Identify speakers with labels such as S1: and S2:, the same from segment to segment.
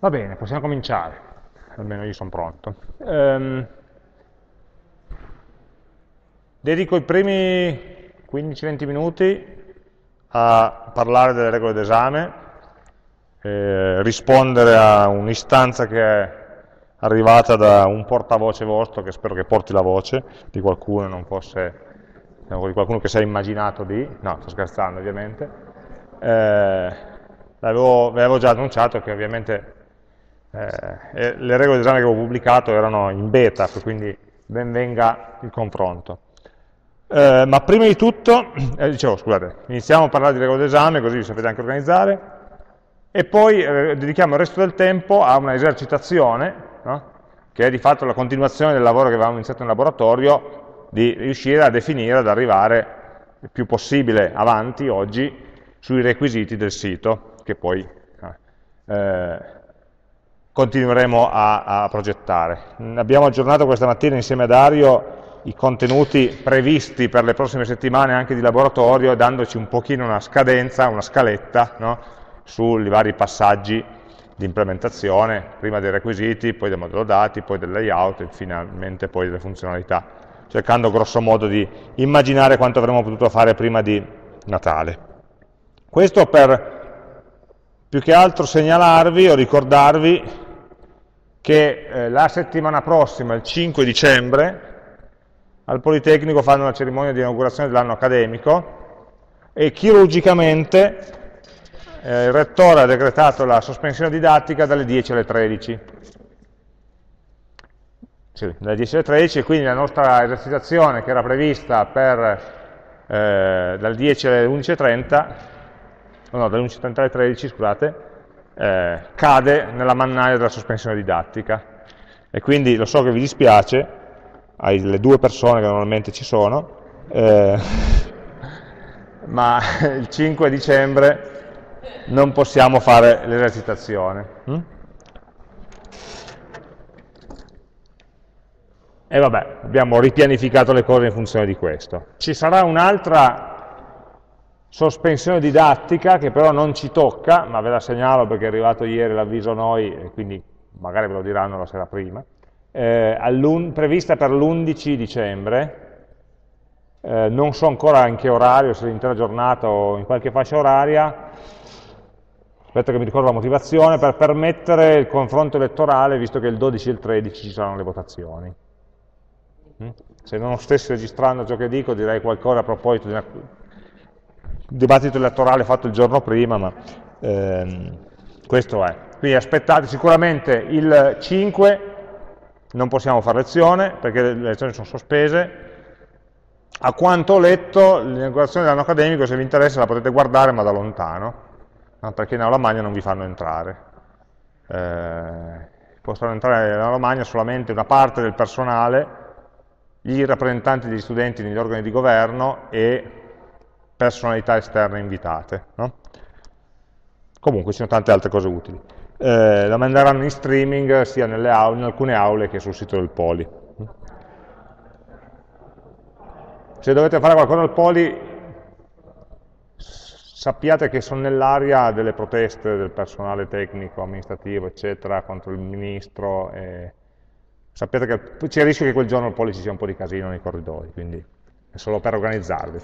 S1: Va bene, possiamo cominciare, almeno io sono pronto. Dedico i primi 15-20 minuti a parlare delle regole d'esame, rispondere a un'istanza che è arrivata da un portavoce vostro, che spero che porti la voce di qualcuno, non fosse di qualcuno che si è immaginato di... No, sto scherzando ovviamente. Vi avevo già annunciato che ovviamente le regole d'esame che avevo pubblicato erano in beta, quindi ben venga il confronto. Ma prima di tutto, dicevo, scusate, iniziamo a parlare di regole d'esame, così vi sapete anche organizzare, e poi dedichiamo il resto del tempo a una esercitazione, no? Che è di fatto la continuazione del lavoro che avevamo iniziato in laboratorio, di riuscire a definire, ad arrivare il più possibile avanti oggi sui requisiti del sito, che poi continueremo a progettare. Abbiamo aggiornato questa mattina insieme a Dario i contenuti previsti per le prossime settimane anche di laboratorio, dandoci un pochino una scadenza, una scaletta, no? Sui vari passaggi di implementazione, prima dei requisiti, poi del modello dati, poi del layout e finalmente poi delle funzionalità, cercando grosso modo di immaginare quanto avremmo potuto fare prima di Natale. Questo per più che altro segnalarvi o ricordarvi che la settimana prossima, il 5 dicembre, al Politecnico fanno una cerimonia di inaugurazione dell'anno accademico e chirurgicamente il Rettore ha decretato la sospensione didattica dalle 10 alle 13. Sì, dalle 10 alle 13, e quindi la nostra esercitazione che era prevista per dal 10 alle 11.30, no, dalle 11.30 alle 13, scusate, cade nella mannaia della sospensione didattica. E quindi lo so che vi dispiace, alle due persone che normalmente ci sono, ma il 5 dicembre non possiamo fare l'esercitazione. E vabbè, abbiamo ripianificato le cose in funzione di questo. Ci sarà un'altra sospensione didattica che però non ci tocca, ma ve la segnalo perché è arrivato ieri l'avviso a noi e quindi magari ve lo diranno la sera prima, prevista per l'11 dicembre, non so ancora in che orario, se l'intera giornata o in qualche fascia oraria, aspetta che mi ricordo la motivazione, per permettere il confronto elettorale, visto che il 12 e il 13 ci saranno le votazioni. Se non stessi registrando ciò che dico, direi qualcosa a proposito di un dibattito elettorale fatto il giorno prima, ma questo è. Quindi aspettate, sicuramente il 5 non possiamo fare lezione, perché le lezioni sono sospese. A quanto ho letto, l'inaugurazione dell'anno accademico, se vi interessa, la potete guardare, ma da lontano, no? Perché in aula magna non vi fanno entrare. Possono entrare in aula magna solamente una parte del personale, i rappresentanti degli studenti negli organi di governo e personalità esterne invitate, no? Comunque ci sono tante altre cose utili. La manderanno in streaming sia in alcune aule che sul sito del Poli. Se dovete fare qualcosa al Poli, sappiate che sono nell'area delle proteste del personale tecnico, amministrativo, eccetera, contro il ministro. Sappiate che c'è il rischio che quel giorno al Poli ci sia un po' di casino nei corridoi, quindi è solo per organizzarvi.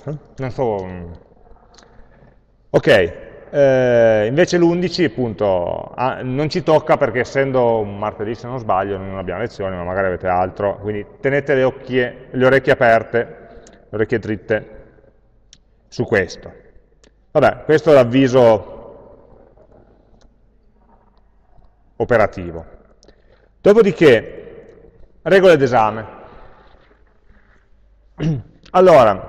S1: Ok. Invece l'11 appunto non ci tocca perché essendo un martedì, se non sbaglio, non abbiamo lezioni, ma magari avete altro, quindi tenete le orecchie aperte, le orecchie dritte su questo. Vabbè, questo è l'avviso operativo. Dopodiché, regole d'esame. Allora,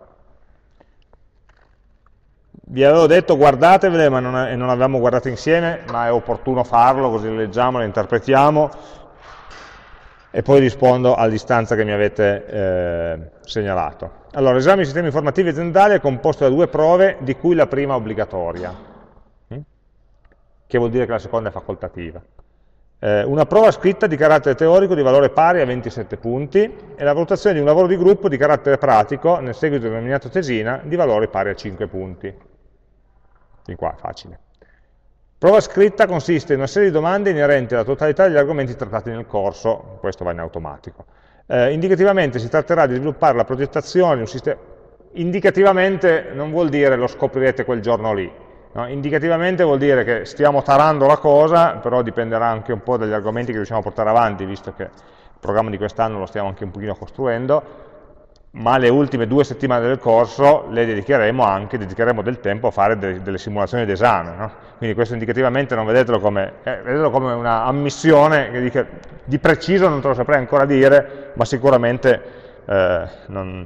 S1: vi avevo detto guardatevele, ma non avevamo guardato insieme, ma è opportuno farlo, così le leggiamo, le interpretiamo e poi rispondo all'istanza che mi avete segnalato. Allora, l'esame di sistemi informativi aziendali è composto da due prove, di cui la prima è obbligatoria, che vuol dire che la seconda è facoltativa. Una prova scritta di carattere teorico di valore pari a 27 punti e la valutazione di un lavoro di gruppo di carattere pratico, nel seguito denominato tesina, di valore pari a 5 punti. Di qua, facile. Prova scritta consiste in una serie di domande inerenti alla totalità degli argomenti trattati nel corso, questo va in automatico. Indicativamente si tratterà di sviluppare la progettazione di un sistema. Indicativamente non vuol dire lo scoprirete quel giorno lì, no? Indicativamente vuol dire che stiamo tarando la cosa, però dipenderà anche un po' dagli argomenti che riusciamo a portare avanti, visto che il programma di quest'anno lo stiamo anche un pochino costruendo, ma le ultime 2 settimane del corso le dedicheremo del tempo a fare delle simulazioni d'esame, no? Quindi questo indicativamente non vedetelo come una ammissione che dice, di preciso non te lo saprei ancora dire, ma sicuramente non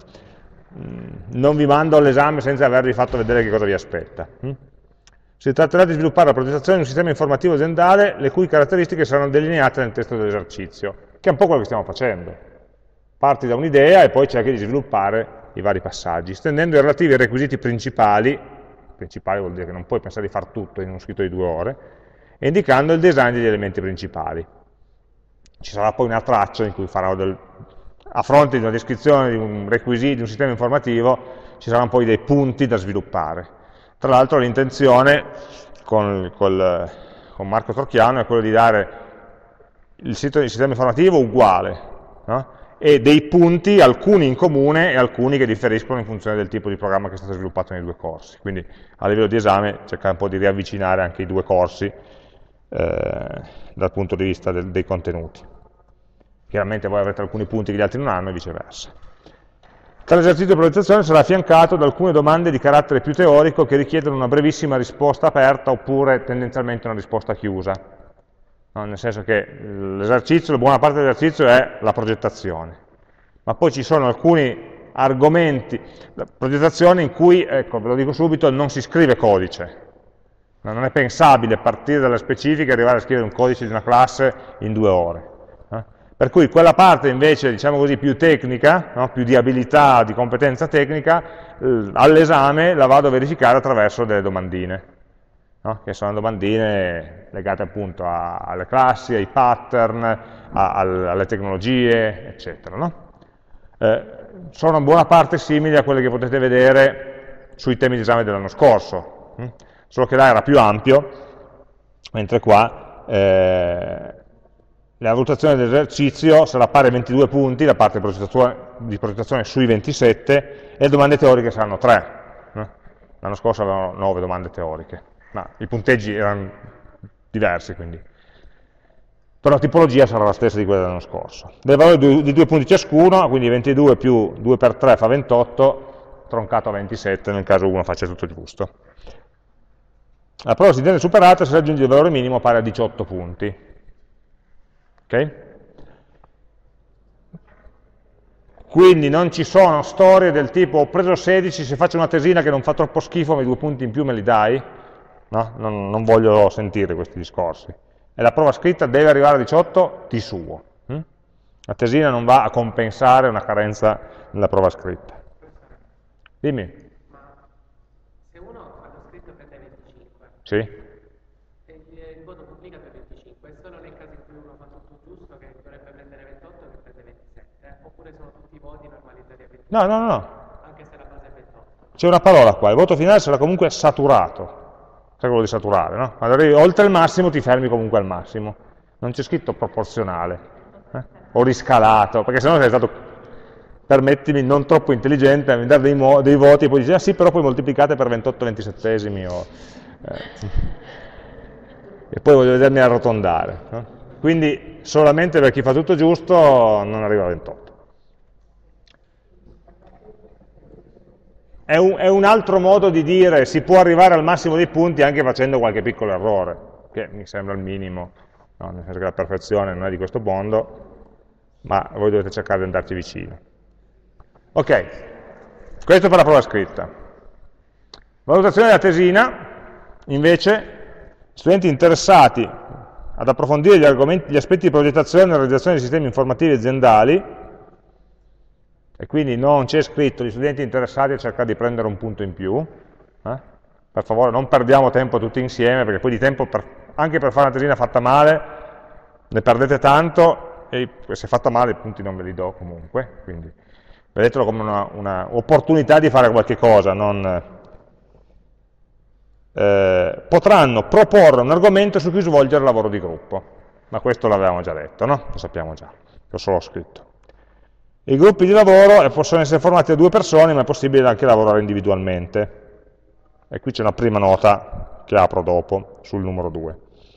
S1: vi mando all'esame senza avervi fatto vedere che cosa vi aspetta. Si tratterà di sviluppare la progettazione di un sistema informativo aziendale le cui caratteristiche saranno delineate nel testo dell'esercizio, che è un po' quello che stiamo facendo. Parti da un'idea e poi cerchi di sviluppare i vari passaggi, stendendo i relativi requisiti principali vuol dire che non puoi pensare di far tutto in uno scritto di 2 ore, e indicando il design degli elementi principali. Ci sarà poi una traccia in cui farò a fronte di una descrizione di un requisito, di un sistema informativo, ci saranno poi dei punti da sviluppare. Tra l'altro l'intenzione con Marco Torchiano è quello di dare il sistema informativo uguale, no? E dei punti, alcuni in comune e alcuni che differiscono in funzione del tipo di programma che è stato sviluppato nei 2 corsi. Quindi a livello di esame cercare un po' di riavvicinare anche i 2 corsi dal punto di vista dei contenuti. Chiaramente voi avrete alcuni punti che gli altri non hanno e viceversa. Tale esercizio di progettazione sarà affiancato da alcune domande di carattere più teorico che richiedono una brevissima risposta aperta oppure tendenzialmente una risposta chiusa. No, nel senso che l'esercizio, la buona parte dell'esercizio è la progettazione, ma poi ci sono alcuni argomenti, la progettazione in cui, ecco, ve lo dico subito, non si scrive codice, non è pensabile partire dalle specifiche e arrivare a scrivere un codice di una classe in 2 ore. Per cui quella parte invece, diciamo così, più tecnica, no? Più di abilità, di competenza tecnica, all'esame la vado a verificare attraverso delle domandine. No? Che sono domandine legate appunto alle classi, ai pattern, alle tecnologie, eccetera. No? Sono in buona parte simili a quelle che potete vedere sui temi di esame dell'anno scorso, solo che là era più ampio, mentre qua la valutazione dell'esercizio sarà pari a 22 punti, la parte di progettazione sui 27, e le domande teoriche saranno 3. No? L'anno scorso avevano 9 domande teoriche. Ma i punteggi erano diversi, quindi. Però la tipologia sarà la stessa di quella dell'anno scorso. Del valore di 2 punti ciascuno, quindi 22 più 2 per 3 fa 28, troncato a 27 nel caso uno faccia tutto giusto. La prova si viene superata se raggiunge il valore minimo pari a 18 punti. Ok? Quindi non ci sono storie del tipo ho preso 16, se faccio una tesina che non fa troppo schifo, ma i 2 punti in più me li dai? No? Non voglio sentire questi discorsi. E la prova scritta deve arrivare a 18 di suo. La tesina non va a compensare una carenza nella prova scritta. Dimmi.
S2: Ma se uno ha scritto prende 25,
S1: sì?
S2: E il voto pubblica per 25, è solo nel caso in cui uno fa tutto giusto che dovrebbe prendere 28 che prende 27, oppure sono tutti i voti normalizzati a 25?
S1: No.
S2: Anche se la base è 28.
S1: C'è una parola qua, il voto finale sarà comunque saturato. Sai quello di saturare, no? Quando arrivi oltre il massimo ti fermi comunque al massimo. Non c'è scritto proporzionale, o riscalato, perché sennò sei stato, permettimi, non troppo intelligente a mi dare dei voti e poi dici, ah sì, però poi moltiplicate per 28 27esimi, e poi voglio vedermi arrotondare. No? Quindi solamente per chi fa tutto giusto non arriva a 28. È un altro modo di dire si può arrivare al massimo dei punti anche facendo qualche piccolo errore, che mi sembra il minimo, no? Nel senso che la perfezione non è di questo mondo, ma voi dovete cercare di andarci vicino. Ok, questo per la prova scritta. Valutazione della tesina, invece, studenti interessati ad approfondire gli aspetti di progettazione e realizzazione di sistemi informativi aziendali, e quindi non c'è scritto gli studenti interessati a cercare di prendere un punto in più, per favore non perdiamo tempo tutti insieme, perché poi di tempo anche per fare una tesina fatta male ne perdete tanto, e se è fatta male i punti non ve li do comunque, quindi vedetelo come una opportunità di fare qualche cosa, non potranno proporre un argomento su cui svolgere il lavoro di gruppo. Ma questo l'avevamo già detto, no? Lo sappiamo già, l'ho solo scritto. I gruppi di lavoro possono essere formati da 2 persone, ma è possibile anche lavorare individualmente. E qui c'è una prima nota che apro dopo, sul numero 2.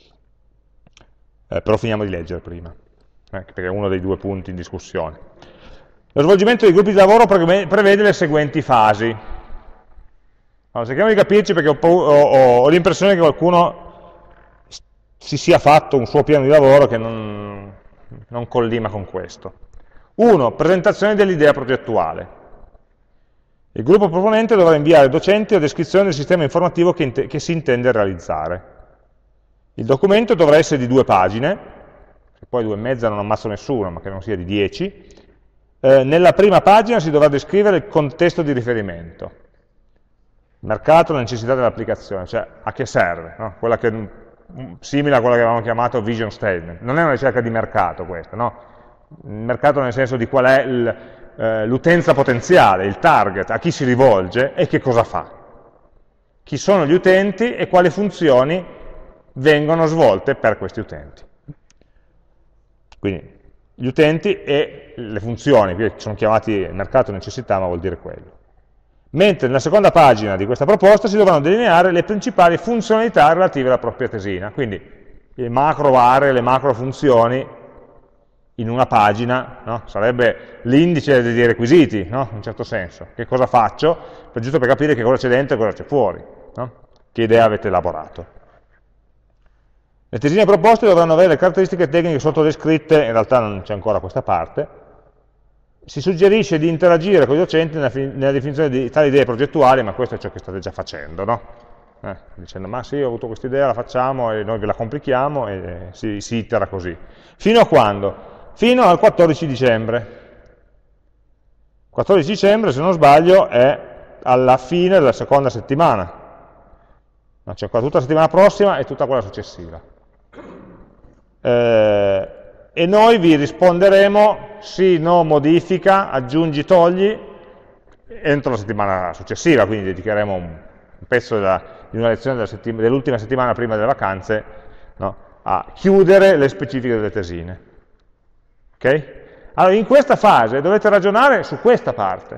S1: Però finiamo di leggere prima, perché è uno dei 2 punti in discussione. Lo svolgimento dei gruppi di lavoro prevede le seguenti fasi. Allora, cerchiamo di capirci perché ho l'impressione che qualcuno si sia fatto un suo piano di lavoro che non collima con questo. 1. Presentazione dell'idea progettuale. Il gruppo proponente dovrà inviare ai docenti la descrizione del sistema informativo che si intende realizzare. Il documento dovrà essere di 2 pagine, che poi 2 e mezza non ammazzo nessuno, ma che non sia di 10. Nella prima pagina si dovrà descrivere il contesto di riferimento, il mercato, la necessità dell'applicazione, cioè a che serve, no? Simile a quella che avevamo chiamato vision statement. Non è una ricerca di mercato questa, no? Il mercato nel senso di qual è l'utenza potenziale, il target, a chi si rivolge e che cosa fa. Chi sono gli utenti e quali funzioni vengono svolte per questi utenti. Quindi gli utenti e le funzioni, qui sono chiamati mercato e necessità, ma vuol dire quello. Mentre nella seconda pagina di questa proposta si dovranno delineare le principali funzionalità relative alla propria tesina, quindi le macro aree, le macro funzioni in una pagina, no? Sarebbe l'indice dei requisiti, no? In un certo senso. Che cosa faccio? Giusto per capire che cosa c'è dentro e cosa c'è fuori, no? Che idea avete elaborato. Le tesine proposte dovranno avere le caratteristiche tecniche sottodescritte, in realtà non c'è ancora questa parte. Si suggerisce di interagire con i docenti nella definizione di tali idee progettuali, ma questo è ciò che state già facendo, no? Dicendo, ma sì, ho avuto questa idea, la facciamo e noi ve la complichiamo e si itera così. Fino a quando? Fino al 14 dicembre. Il 14 dicembre, se non sbaglio, è alla fine della seconda settimana. C'è ancora tutta la settimana prossima e tutta quella successiva. E noi vi risponderemo sì, no, modifica, aggiungi, togli entro la settimana successiva, quindi dedicheremo un pezzo di una lezione dell'ultima settimana prima delle vacanze, no, a chiudere le specifiche delle tesine. Ok? Allora in questa fase dovete ragionare su questa parte.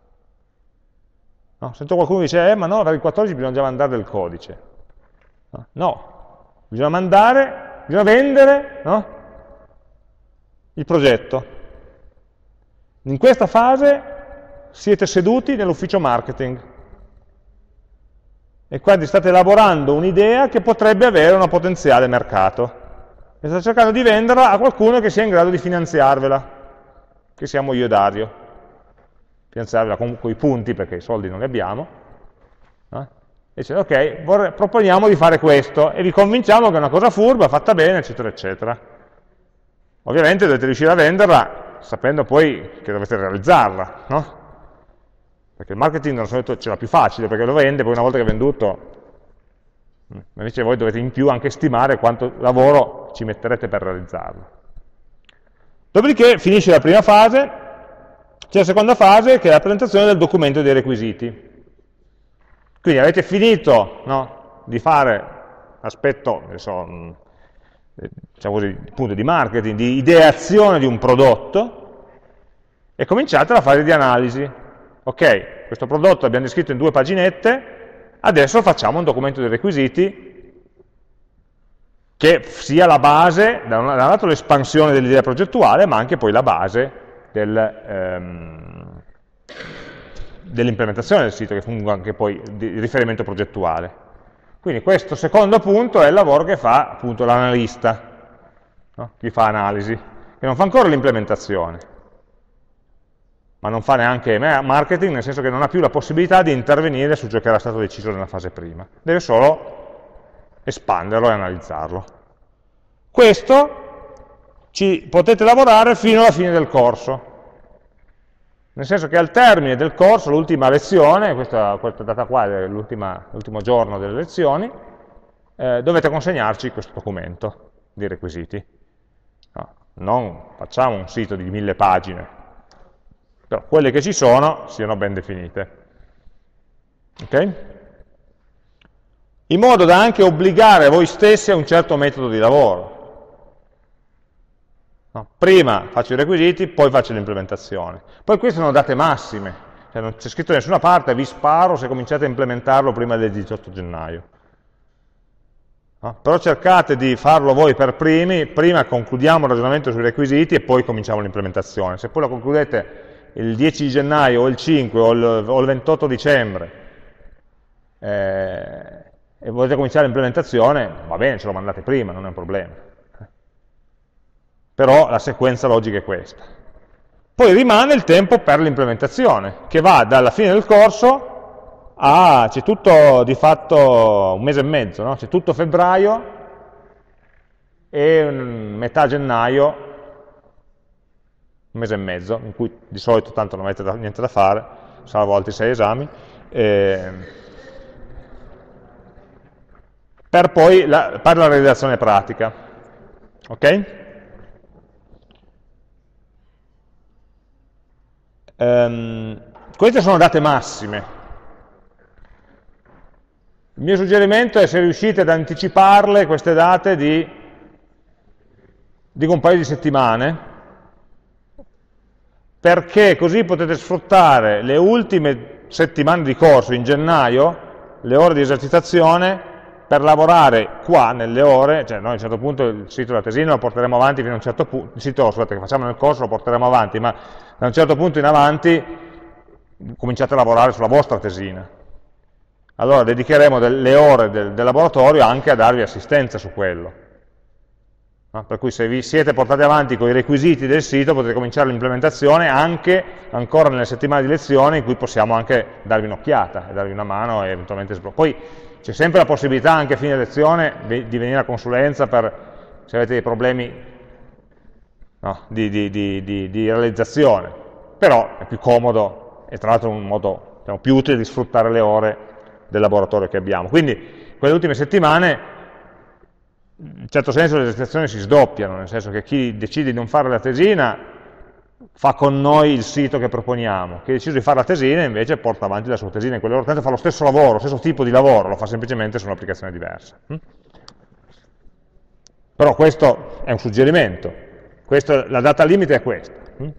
S1: No? Sento qualcuno che dice, ma no, per il 14 bisogna già mandare del codice. No, bisogna vendere, no? Il progetto. In questa fase siete seduti nell'ufficio marketing e quindi state elaborando un'idea che potrebbe avere un potenziale mercato e state cercando di venderla a qualcuno che sia in grado di finanziarvela, che siamo io e Dario. Finanziarvela con i punti perché i soldi non li abbiamo, e dicete ok, proponiamo di fare questo e vi convinciamo che è una cosa furba, fatta bene, eccetera, eccetera. Ovviamente dovete riuscire a venderla sapendo poi che dovete realizzarla, no? Perché il marketing non solito ce l'ha più facile, perché lo vende, poi una volta che è venduto, invece voi dovete in più anche stimare quanto lavoro ci metterete per realizzarlo. Dopodiché finisce la prima fase, c'è la seconda fase che è la presentazione del documento dei requisiti. Quindi avete finito, no, di fare l'aspetto, diciamo così, appunto, di marketing, di ideazione di un prodotto e cominciate la fase di analisi. Ok, questo prodotto l'abbiamo descritto in 2 paginette, adesso facciamo un documento dei requisiti che sia la base, da un lato l'espansione dell'idea progettuale, ma anche poi la base dell'implementazione del sito, che funga anche poi di riferimento progettuale. Quindi questo secondo punto è il lavoro che fa appunto l'analista, no? Chi fa analisi, che non fa ancora l'implementazione, ma non fa neanche marketing, nel senso che non ha più la possibilità di intervenire su ciò che era stato deciso nella fase prima, deve solo espanderlo e analizzarlo. Questo ci potete lavorare fino alla fine del corso, nel senso che al termine del corso, l'ultima lezione, questa data qua è l'ultimo giorno delle lezioni, dovete consegnarci questo documento di requisiti. No, non facciamo un sito di 1000 pagine, però quelle che ci sono siano ben definite. Ok? in modo da anche obbligare voi stessi a un certo metodo di lavoro. No? Prima faccio i requisiti, poi faccio l'implementazione. Poi queste sono date massime, cioè non c'è scritto da nessuna parte, vi sparo se cominciate a implementarlo prima del 18 gennaio. No? Però cercate di farlo voi per primi, prima concludiamo il ragionamento sui requisiti e poi cominciamo l'implementazione. Se poi lo concludete il 10 gennaio o il 5 o il 28 dicembre e volete cominciare l'implementazione, va bene, ce lo mandate prima, non è un problema. Però la sequenza logica è questa. Poi rimane il tempo per l'implementazione, che va dalla fine del corso c'è tutto di fatto un mese e mezzo, no? C'è tutto febbraio e metà gennaio, un mese e mezzo, in cui di solito tanto non avete niente da fare, salvo altri 6 esami, per poi per la realizzazione pratica. Ok? Queste sono date massime. Il mio suggerimento è, se riuscite ad anticiparle queste date di un paio di settimane, perché così potete sfruttare le ultime settimane di corso in gennaio, le ore di esercitazione, per lavorare qua nelle ore, cioè noi a un certo punto il sito della tesina lo porteremo avanti fino a un certo punto, il sito scusate, che facciamo nel corso lo porteremo avanti, ma da un certo punto in avanti cominciate a lavorare sulla vostra tesina. Allora dedicheremo delle ore del laboratorio anche a darvi assistenza su quello. No? Per cui se vi siete portati avanti con i requisiti del sito potete cominciare l'implementazione anche ancora nelle settimane di lezione in cui possiamo anche darvi un'occhiata e darvi una mano e eventualmente sbloccare. Poi c'è sempre la possibilità anche a fine lezione di venire a consulenza per se avete dei problemi, no, di realizzazione, però è più comodo e tra l'altro un modo, diciamo, più utile di sfruttare le ore del laboratorio che abbiamo. Quindi quelle ultime settimane, in certo senso, le esercitazioni si sdoppiano, nel senso che chi decide di non fare la tesina fa con noi il sito che proponiamo, chi ha deciso di fare la tesina invece porta avanti la sua tesina, in quelle ore tanto fa lo stesso lavoro, lo stesso tipo di lavoro, lo fa semplicemente su un'applicazione diversa. Però questo è un suggerimento, la data limite è questa.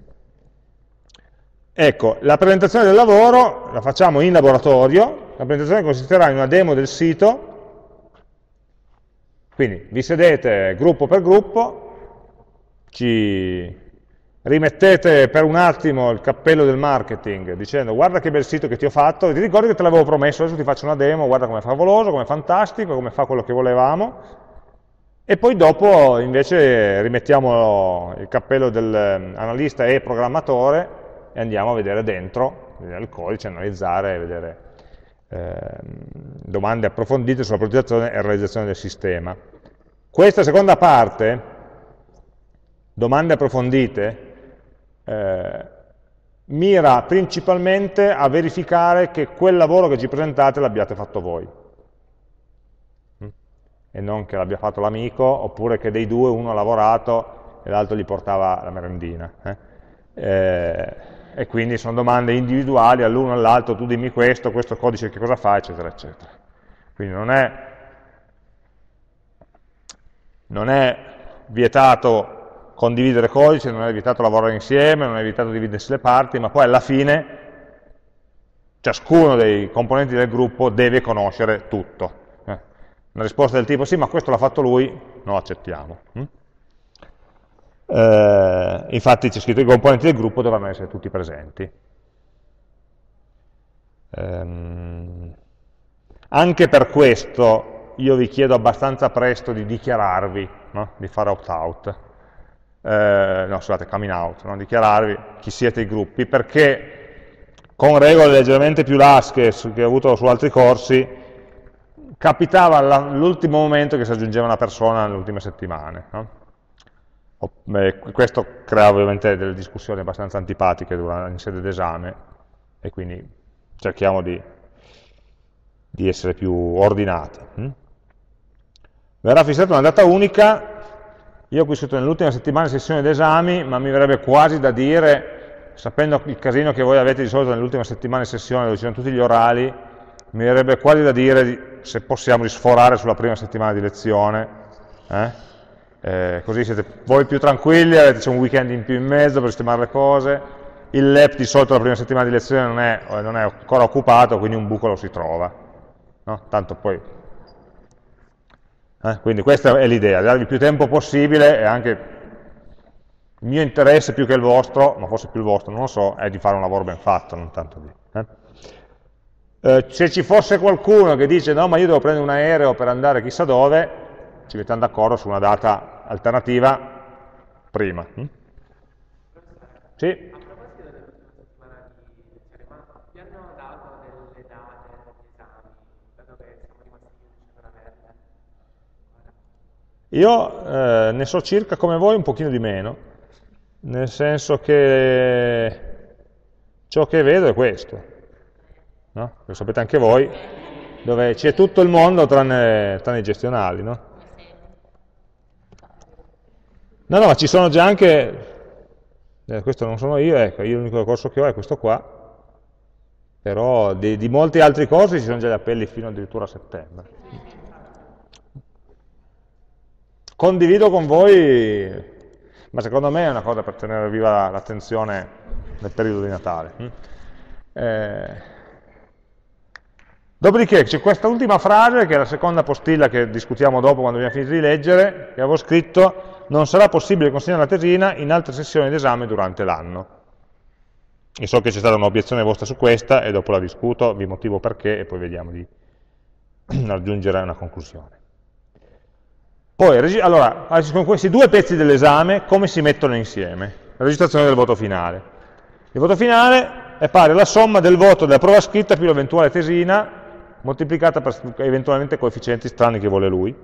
S1: Ecco, la presentazione del lavoro la facciamo in laboratorio, la presentazione consisterà in una demo del sito, quindi vi sedete gruppo per gruppo, ci rimettete per un attimo il cappello del marketing dicendo guarda che bel sito che ti ho fatto, e ti ricordi che te l'avevo promesso, adesso ti faccio una demo, guarda com'è favoloso, com'è fantastico, come fa quello che volevamo, e poi dopo invece rimettiamo il cappello dell'analista e programmatore e andiamo a vedere dentro, vedere il codice, analizzare, vedere domande approfondite sulla progettazione e realizzazione del sistema. Questa seconda parte, domande approfondite, mira principalmente a verificare che quel lavoro che ci presentate l'abbiate fatto voi e non che l'abbia fatto l'amico, oppure che dei due uno ha lavorato e l'altro gli portava la merendina. E quindi sono domande individuali all'uno all'altro, tu dimmi questo codice che cosa fa, eccetera, eccetera. Quindi non è vietato condividere codice, non è vietato lavorare insieme, non è vietato dividersi le parti, ma poi alla fine ciascuno dei componenti del gruppo deve conoscere tutto. Una risposta del tipo sì, ma questo l'ha fatto lui, non lo accettiamo. Infatti c'è scritto che i componenti del gruppo dovranno essere tutti presenti. Anche per questo io vi chiedo abbastanza presto di dichiararvi, no? Di fare opt-out, no scusate, coming out, no? Dichiararvi chi siete i gruppi, perché con regole leggermente più lasche che ho avuto su altri corsi, capitava all'ultimo momento che si aggiungeva una persona nelle ultime settimane. No? Questo crea ovviamente delle discussioni abbastanza antipatiche in sede d'esame e quindi cerchiamo di essere più ordinati. Verrà fissata una data unica, io qui sotto nell'ultima settimana di sessione d'esami, ma mi verrebbe quasi da dire, sapendo il casino che voi avete di solito nell'ultima settimana di sessione dove ci sono tutti gli orali, mi verrebbe quasi da dire se possiamo, di sforare sulla prima settimana di lezione, così siete voi più tranquilli, avete un weekend in più in mezzo per sistemare le cose, il lab di solito la prima settimana di lezione non è ancora occupato, quindi un buco lo si trova, no? Tanto poi... quindi questa è l'idea, darvi più tempo possibile, e anche il mio interesse più che il vostro, ma forse più il vostro, non lo so, è di fare un lavoro ben fatto, non tanto di... se ci fosse qualcuno che dice no, ma io devo prendere un aereo per andare chissà dove, ci mettiamo d'accordo su una data alternativa prima. Sì?
S2: A proposito dell'ultima settimana di lezione, ma vi hanno dato delle date degli esami, dato che siamo rimasti chiusi per averle?
S1: Io ne so circa come voi, un pochino di meno, nel senso che ciò che vedo è questo, no? Lo sapete anche voi, dove c'è tutto il mondo tranne i gestionali, no? No, ma ci sono già anche, questo non sono io l'unico corso che ho è questo qua, però di molti altri corsi ci sono già gli appelli fino addirittura a settembre. Condivido con voi, ma secondo me è una cosa per tenere viva l'attenzione nel periodo di Natale. Dopodiché c'è questa ultima frase, che è la seconda postilla che discutiamo dopo quando abbiamo finito di leggere, che avevo scritto: non sarà possibile consegnare la tesina in altre sessioni d'esame durante l'anno. E so che c'è stata un'obiezione vostra su questa, e dopo la discuto, vi motivo perché, e poi vediamo di raggiungere una conclusione. Poi, allora, con questi due pezzi dell'esame, come si mettono insieme? La registrazione del voto finale. Il voto finale è pari alla somma del voto della prova scritta più l'eventuale tesina, moltiplicata per eventualmente coefficienti strani che vuole lui.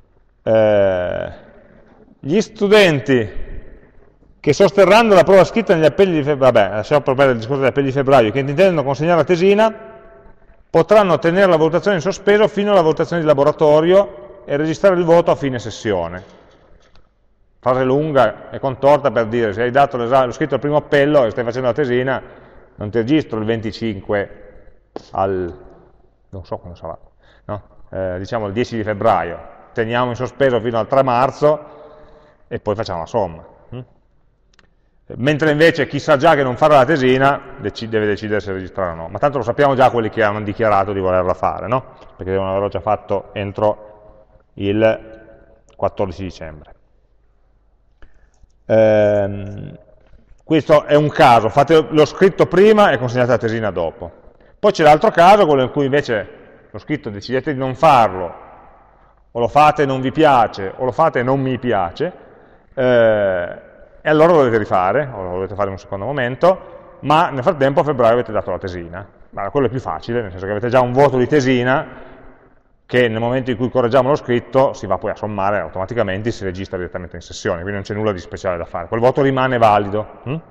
S1: Gli studenti che sosterranno la prova scritta negli appelli di febbraio, vabbè, lasciamo perdere il discorso degli appelli di febbraio, che intendono consegnare la tesina, potranno ottenere la valutazione in sospeso fino alla valutazione di laboratorio e registrare il voto a fine sessione. Frase lunga e contorta per dire: se hai dato l'ho scritto al primo appello e stai facendo la tesina, non ti registro il 25 non so quando sarà, no? Diciamo il 10 di febbraio, teniamo in sospeso fino al 3 marzo e poi facciamo la somma. Mentre invece chi sa già che non farà la tesina deve decidere se registrare o no, ma tanto lo sappiamo già quelli che hanno dichiarato di volerla fare, no? Perché devono averlo già fatto entro il 14 dicembre. Questo è un caso, fate lo scritto prima e consegnate la tesina dopo. Poi c'è l'altro caso, quello in cui invece lo scritto decidete di non farlo, o lo fate e non vi piace, o lo fate e non mi piace, e allora lo dovete rifare, o lo dovete fare in un secondo momento, ma nel frattempo a febbraio avete dato la tesina. Allora, quello è più facile, nel senso che avete già un voto di tesina che nel momento in cui correggiamo lo scritto si va poi a sommare automaticamente e si registra direttamente in sessione, quindi non c'è nulla di speciale da fare, quel voto rimane valido.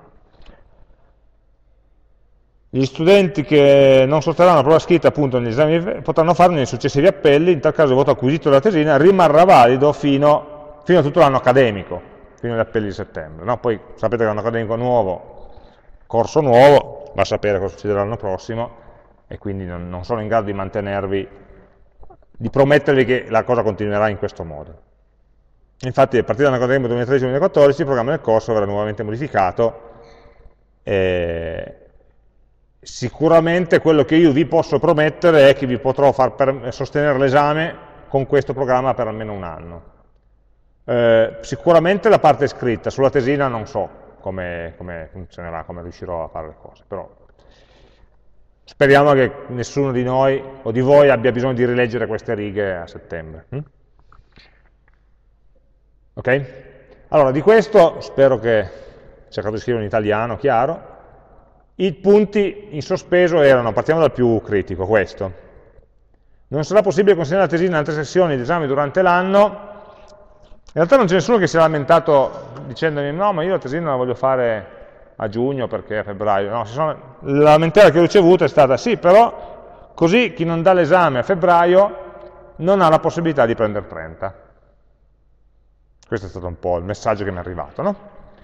S1: Gli studenti che non sosterranno la prova scritta appunto negli esami potranno farlo nei successivi appelli, in tal caso il voto acquisito della tesina rimarrà valido fino a tutto l'anno accademico, fino agli appelli di settembre. No? Poi sapete che l'anno accademico nuovo, corso nuovo, va a sapere cosa succederà l'anno prossimo, e quindi non sono in grado di mantenervi, di promettervi che la cosa continuerà in questo modo. Infatti a partire dall'anno accademico 2013-2014 il programma del corso verrà nuovamente modificato, sicuramente quello che io vi posso promettere è che vi potrò far sostenere l'esame con questo programma per almeno un anno. Sicuramente la parte scritta, sulla tesina non so come funzionerà, come riuscirò a fare le cose, però speriamo che nessuno di noi o di voi abbia bisogno di rileggere queste righe a settembre. Ok? Allora, di questo spero che, cercato di scrivere in italiano, chiaro. I punti in sospeso erano, partiamo dal più critico, questo. Non sarà possibile consegnare la tesina in altre sessioni di esame durante l'anno. In realtà non c'è nessuno che si è lamentato dicendomi no, ma io la tesina la voglio fare a giugno perché a febbraio. No, la lamentela che ho ricevuto è stata sì, però così chi non dà l'esame a febbraio non ha la possibilità di prendere 30. Questo è stato un po' il messaggio che mi è arrivato, no?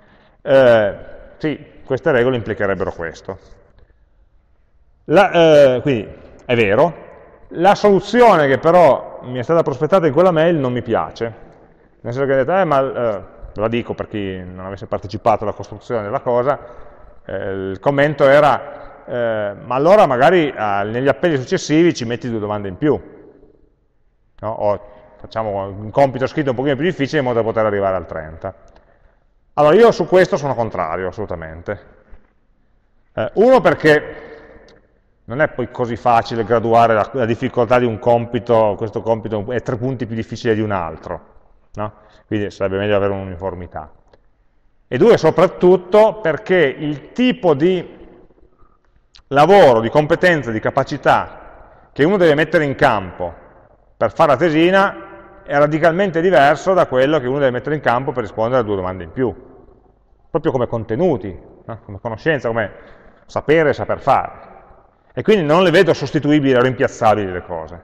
S1: Sì, queste regole implicherebbero questo. Quindi è vero, La soluzione che però mi è stata prospettata in quella mail non mi piace, nel senso che ho detto, ve la dico per chi non avesse partecipato alla costruzione della cosa, il commento era, ma allora magari negli appelli successivi ci metti 2 domande in più, no? O facciamo un compito scritto un pochino più difficile in modo da poter arrivare al 30. Allora io su questo sono contrario, assolutamente. Uno perché non è poi così facile graduare la difficoltà di un compito, questo compito è 3 punti più difficile di un altro, no? Quindi sarebbe meglio avere un'uniformità. E 2, soprattutto perché il tipo di lavoro, di competenza, di capacità che uno deve mettere in campo per fare la tesina è radicalmente diverso da quello che uno deve mettere in campo per rispondere a 2 domande in più, proprio come contenuti, no? Come conoscenza, come sapere e saper fare. E quindi non le vedo sostituibili o rimpiazzabili le cose.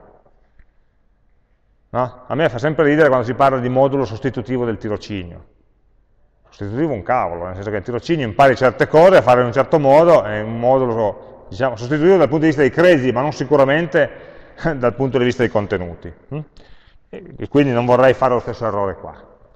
S1: No? A me fa sempre ridere quando si parla di modulo sostitutivo del tirocinio. Sostitutivo un cavolo, nel senso che il tirocinio impari certe cose a fare in un certo modo, è un modulo, diciamo, sostitutivo dal punto di vista dei crediti, ma non sicuramente dal punto di vista dei contenuti. E quindi non vorrei fare lo stesso errore qua.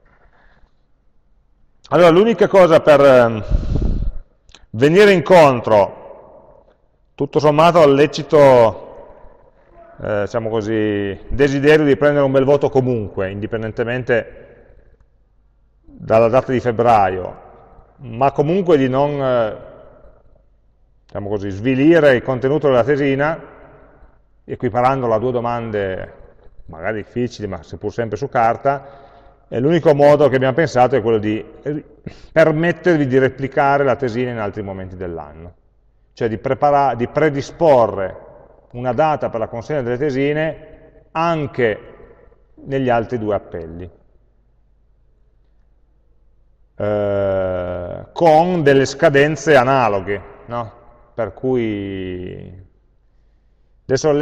S1: Allora, l'unica cosa per venire incontro tutto sommato al lecito, diciamo così, desiderio di prendere un bel voto comunque, indipendentemente dalla data di febbraio, ma comunque di non, diciamo così, svilire il contenuto della tesina, equiparandolo a 2 domande magari difficili, ma seppur sempre su carta, l'unico modo che abbiamo pensato è quello di permettervi di replicare la tesina in altri momenti dell'anno. Cioè di predisporre una data per la consegna delle tesine anche negli altri 2 appelli, con delle scadenze analoghe, no? Per cui adesso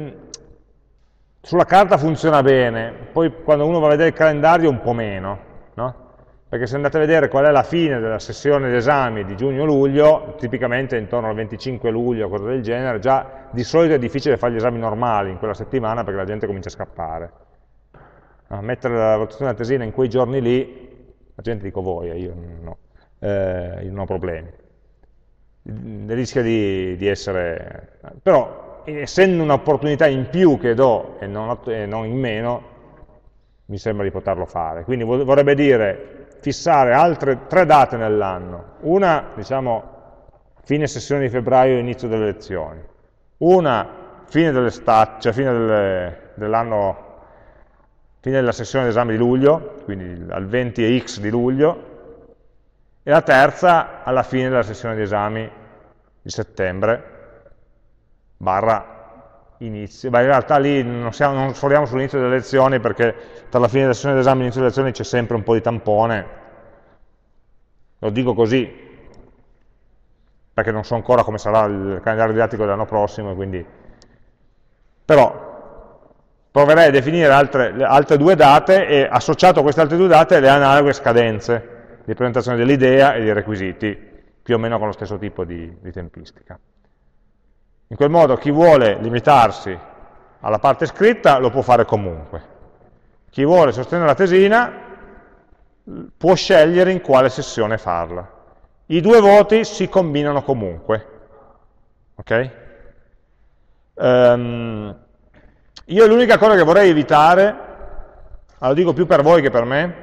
S1: sulla carta funziona bene, poi quando uno va a vedere il calendario un po' meno, no? Perché se andate a vedere qual è la fine della sessione di esami di giugno-luglio, tipicamente intorno al 25 luglio o cose del genere, già di solito è difficile fare gli esami normali in quella settimana perché la gente comincia a scappare. Mettere la rotazione della tesina in quei giorni lì, la gente dico voi, io non ho problemi. Rischia di essere... Però, essendo un'opportunità in più che do e non in meno, mi sembra di poterlo fare. Quindi vorrebbe dire fissare altre 3 date nell'anno, una, diciamo, fine sessione di febbraio e inizio delle lezioni, una fine dell'estate, cioè fine dell'anno, fine della sessione d'esame di luglio, quindi al 20x di luglio, e la terza alla fine della sessione di esami di settembre, barra inizio. Beh, in realtà lì non sforiamo sull'inizio delle lezioni perché tra la fine della sessione d'esame e l'inizio delle lezioni c'è sempre un po' di tampone, lo dico così perché non so ancora come sarà il calendario didattico dell'anno prossimo, quindi... però proverei a definire altre 2 date e associato a queste altre 2 date le analoghe scadenze di presentazione dell'idea e dei requisiti, più o meno con lo stesso tipo di tempistica. In quel modo chi vuole limitarsi alla parte scritta lo può fare comunque. Chi vuole sostenere la tesina può scegliere in quale sessione farla. I 2 voti si combinano comunque. Ok? Io l'unica cosa che vorrei evitare, lo dico più per voi che per me,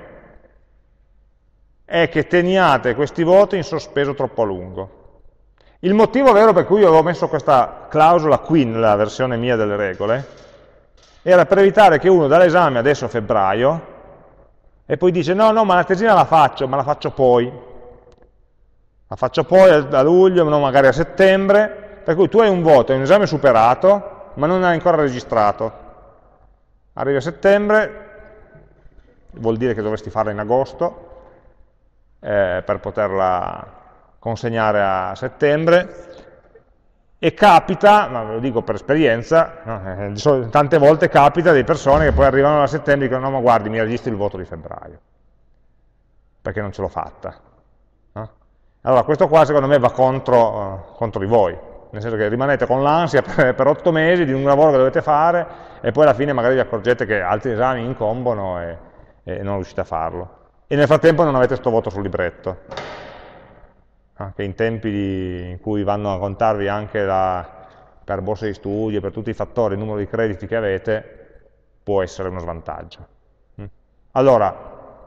S1: è che teniate questi voti in sospeso troppo a lungo. Il motivo vero per cui io avevo messo questa clausola qui nella versione mia delle regole era per evitare che uno dà l'esame adesso a febbraio e poi dice no, ma la tesina la faccio, ma la faccio poi. La faccio poi a luglio, no, magari a settembre, per cui tu hai un voto, hai un esame superato, ma non hai ancora registrato. Arrivi a settembre, vuol dire che dovresti farla in agosto per poterla consegnare a settembre, e capita, ma ve lo dico per esperienza, no, tante volte capita di persone che poi arrivano a settembre e dicono no ma guardi mi registri il voto di febbraio, perché non ce l'ho fatta. No? Allora questo qua secondo me va contro di voi, nel senso che rimanete con l'ansia per 8 mesi di un lavoro che dovete fare e poi alla fine magari vi accorgete che altri esami incombono e non riuscite a farlo. E nel frattempo non avete sto voto sul libretto, che in tempi in cui vanno a contarvi anche per borse di studio, per tutti i fattori, il numero di crediti che avete, può essere uno svantaggio. Allora,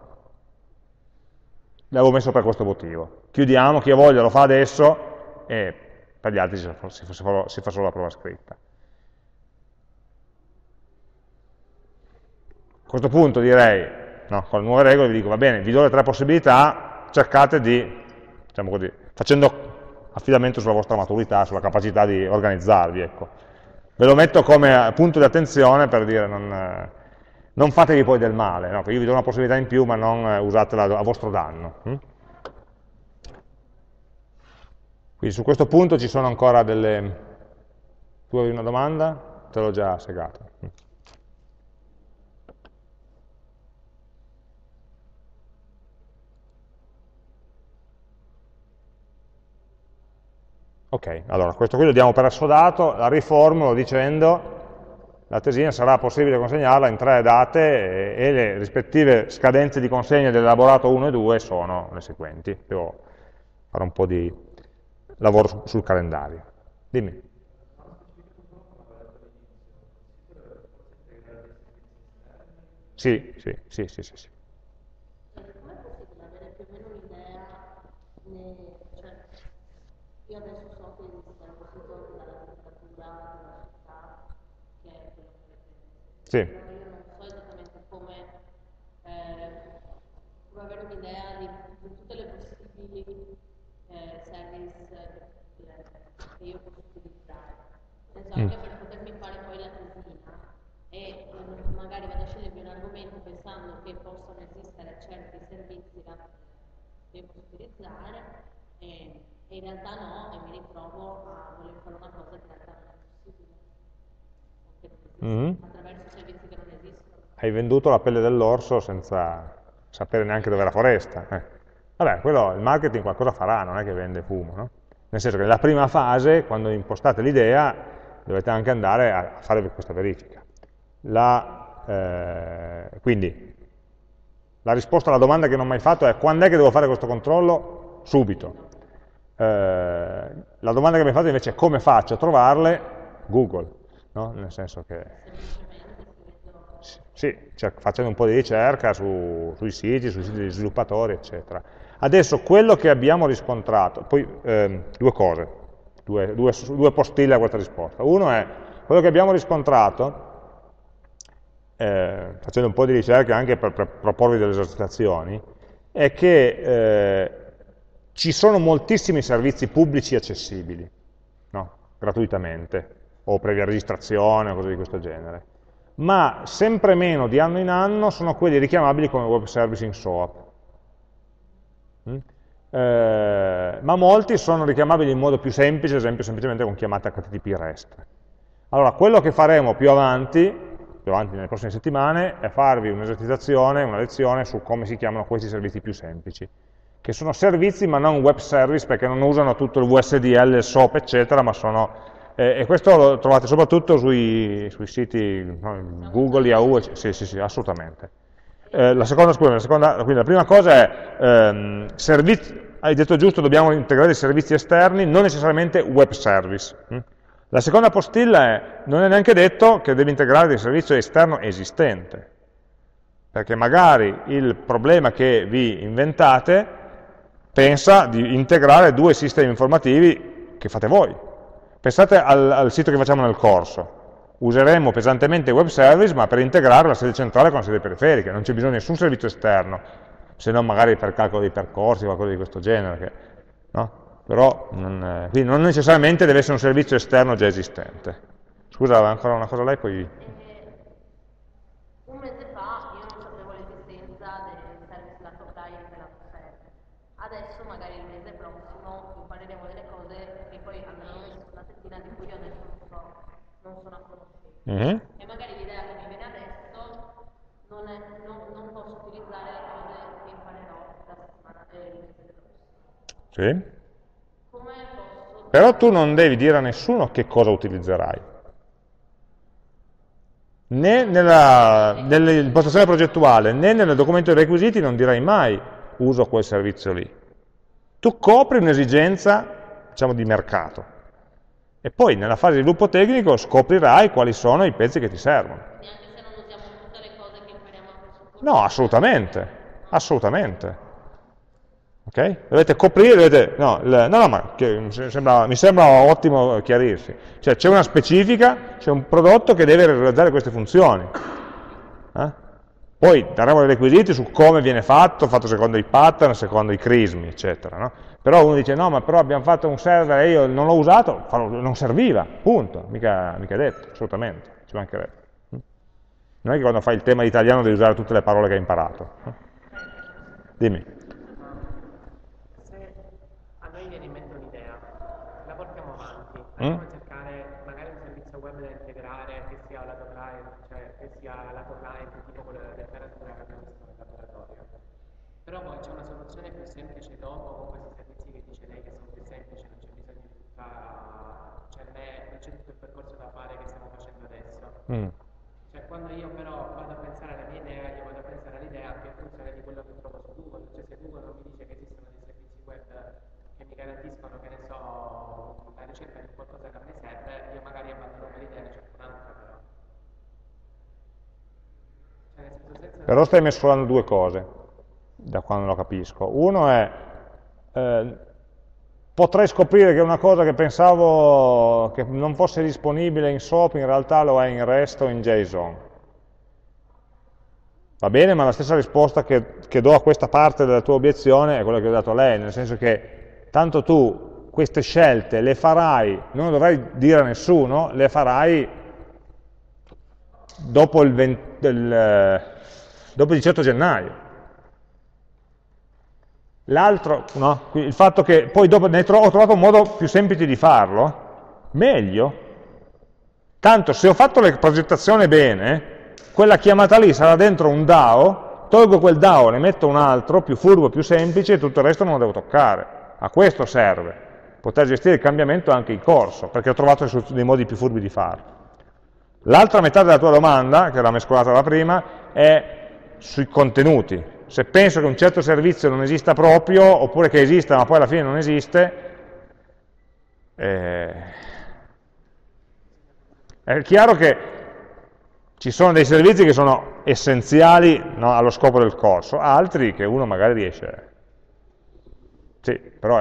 S1: l'avevo messo per questo motivo. Chiudiamo, chi ha voglia lo fa adesso e per gli altri si fa solo la prova scritta. A questo punto direi, no, con le nuove regole vi dico, va bene, vi do le 3 possibilità, cercate di, diciamo così, facendo affidamento sulla vostra maturità, sulla capacità di organizzarvi, ecco. Ve lo metto come punto di attenzione per dire non fatevi poi del male, no? Io vi do una possibilità in più ma non usatela a vostro danno. Quindi su questo punto ci sono ancora delle... Tu avevi una domanda? Te l'ho già segato. Ok, allora questo qui lo diamo per assodato, la riformulo dicendo la tesina sarà possibile consegnarla in 3 date e le rispettive scadenze di consegna dell'elaborato 1 e 2 sono le seguenti. Devo fare un po' di lavoro sul calendario. Dimmi. Sì, sì, sì, sì, sì, sì.
S3: Com'è possibile avere più o meno un'idea, cioè io adesso so che esiste un sito della letteratura della città che è quello che avete,
S1: Sì.
S3: però io non so esattamente come avere un'idea di tutte le possibili service che io posso utilizzare. Nel senso anche per potermi fare poi la tesina e magari vado a scegliermi un argomento pensando che possano esistere certi servizi che io posso utilizzare e in realtà no, e mi ritrovo a voler fare una cosa che in realtà non è possibile, o che non esiste, attraverso servizi che non esistono.
S1: Hai venduto la pelle dell'orso senza sapere neanche dove è la foresta. Vabbè, quello, il marketing qualcosa farà, non è che vende fumo, no? Nel senso che nella prima fase, quando impostate l'idea, dovete anche andare a fare questa verifica. Quindi, la risposta alla domanda che non ho mai fatto è quando è che devo fare questo controllo? Subito. La domanda che mi fate invece è come faccio a trovarle? Google, no? Nel senso che sì, facendo un po' di ricerca sui siti degli sviluppatori, eccetera. Adesso quello che abbiamo riscontrato, poi 2 cose, due postille a questa risposta. Uno è quello che abbiamo riscontrato, facendo un po' di ricerca anche per proporvi delle esercitazioni, è che ci sono moltissimi servizi pubblici accessibili, no? Gratuitamente, o previa registrazione, o cose di questo genere, ma sempre meno di anno in anno sono quelli richiamabili come web service in SOAP. Ma molti sono richiamabili in modo più semplice, ad esempio semplicemente con chiamate HTTP REST. Allora, quello che faremo più avanti nelle prossime settimane, è farvi un'esercitazione, una lezione su come si chiamano questi servizi più semplici, che sono servizi ma non web service perché non usano tutto il VSDL, il SOAP, eccetera, ma sono... e questo lo trovate soprattutto sui siti Google, Yahoo, sì, sì, sì, assolutamente. Quindi la prima cosa è, hai detto giusto, dobbiamo integrare dei servizi esterni, non necessariamente web service. La seconda postilla è, non è neanche detto che devi integrare dei servizi esterno esistente, perché magari il problema che vi inventate pensa di integrare 2 sistemi informativi che fate voi. Pensate al sito che facciamo nel corso. Useremo pesantemente web service, ma per integrare la sede centrale con la sede periferica. Non c'è bisogno di nessun servizio esterno, se non magari per calcolo dei percorsi o qualcosa di questo genere. No? Però quindi non necessariamente deve essere un servizio esterno già esistente. Scusa, aveva ancora una cosa lei, poi...
S3: Un mese fa io non sapevo l'esistenza del service lato client e lato server. Adesso magari il mese prossimo impareremo delle cose che poi andranno messe sulla settina di cui io adesso non sono a conoscenza. E magari l'idea che mi viene adesso non posso utilizzare le cose che imparerò la settimana il mese prossimo.
S1: Sì?
S3: Come posso
S1: però tu non devi dire a nessuno che cosa utilizzerai. Né nell'impostazione progettuale, né nel documento dei requisiti non dirai mai uso quel servizio lì. Tu copri un'esigenza, diciamo, di mercato. E poi nella fase di sviluppo tecnico scoprirai quali sono i pezzi che ti servono.
S3: Neanche se non usiamo tutte le cose che impariamo a presupporre.
S1: No, assolutamente, assolutamente. Ok? Dovete coprire, mi sembra ottimo chiarirsi. Cioè c'è una specifica, c'è un prodotto che deve realizzare queste funzioni. Poi daremo dei requisiti su come viene fatto secondo i pattern, secondo i crismi, eccetera. No? Però uno dice, no, ma però abbiamo fatto un server e io non l'ho usato, non serviva, punto, mica detto, assolutamente, ci mancherebbe. Non è che quando fai il tema di italiano devi usare tutte le parole che hai imparato. Dimmi.
S2: Se a noi viene in mente un'idea, la portiamo avanti, andiamo a cercare magari un servizio web da integrare, che sia lato client, cioè che sia lato client, tipo quello della temperatura che abbiamo visto nel laboratorio. Però poi c'è una soluzione più semplice dopo, con questi servizi che dice lei che sono più semplici, non c'è bisogno di tutta, non c'è tutto il percorso da fare che stiamo facendo adesso. Cioè quando io però vado a pensare alla mia idea, io vado a pensare all'idea più in funzione di quello che trovo su Google, cioè se Google non mi dice che esistono dei servizi web che mi garantiscono, che ne so, la ricerca di qualcosa che a me serve, io magari abbandono quell'idea e ne cerco un'altra però. Cioè nel senso senza...
S1: Però stai mescolando due cose, da quando lo capisco. Uno è, potrei scoprire che una cosa che pensavo che non fosse disponibile in SOAP, in realtà lo è in REST o in JSON. Va bene, ma la stessa risposta che do a questa parte della tua obiezione è quella che ho dato a lei, nel senso che tanto tu queste scelte le farai, non dovrai dire a nessuno, le farai dopo il 18 gennaio. L'altro, no? Il fatto che poi dopo ho trovato un modo più semplice di farlo, meglio. Tanto se ho fatto la progettazione bene, quella chiamata lì sarà dentro un DAO, tolgo quel DAO, ne metto un altro, più furbo, più semplice, e tutto il resto non lo devo toccare. A questo serve, poter gestire il cambiamento anche in corso, perché ho trovato dei modi più furbi di farlo. L'altra metà della tua domanda, che era mescolata da prima, è sui contenuti. Se penso che un certo servizio non esista proprio, oppure che esista ma poi alla fine non esiste, è chiaro che ci sono dei servizi che sono essenziali, no, allo scopo del corso, altri che uno magari riesce. Sì, però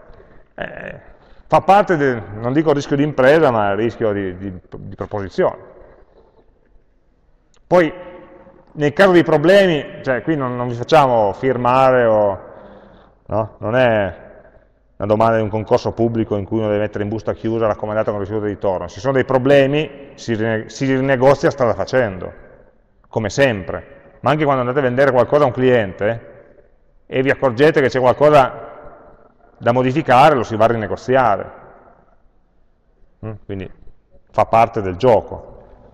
S1: fa parte del, non dico rischio di impresa, ma rischio di proposizione. Poi, nel caso dei problemi, cioè qui non vi facciamo firmare, no? Non è una domanda di un concorso pubblico in cui uno deve mettere in busta chiusa raccomandata con ricevuta di ritorno. Se ci sono dei problemi, si rinegozia strada facendo, come sempre. Ma anche quando andate a vendere qualcosa a un cliente e vi accorgete che c'è qualcosa da modificare, lo si va a rinegoziare. Quindi fa parte del gioco.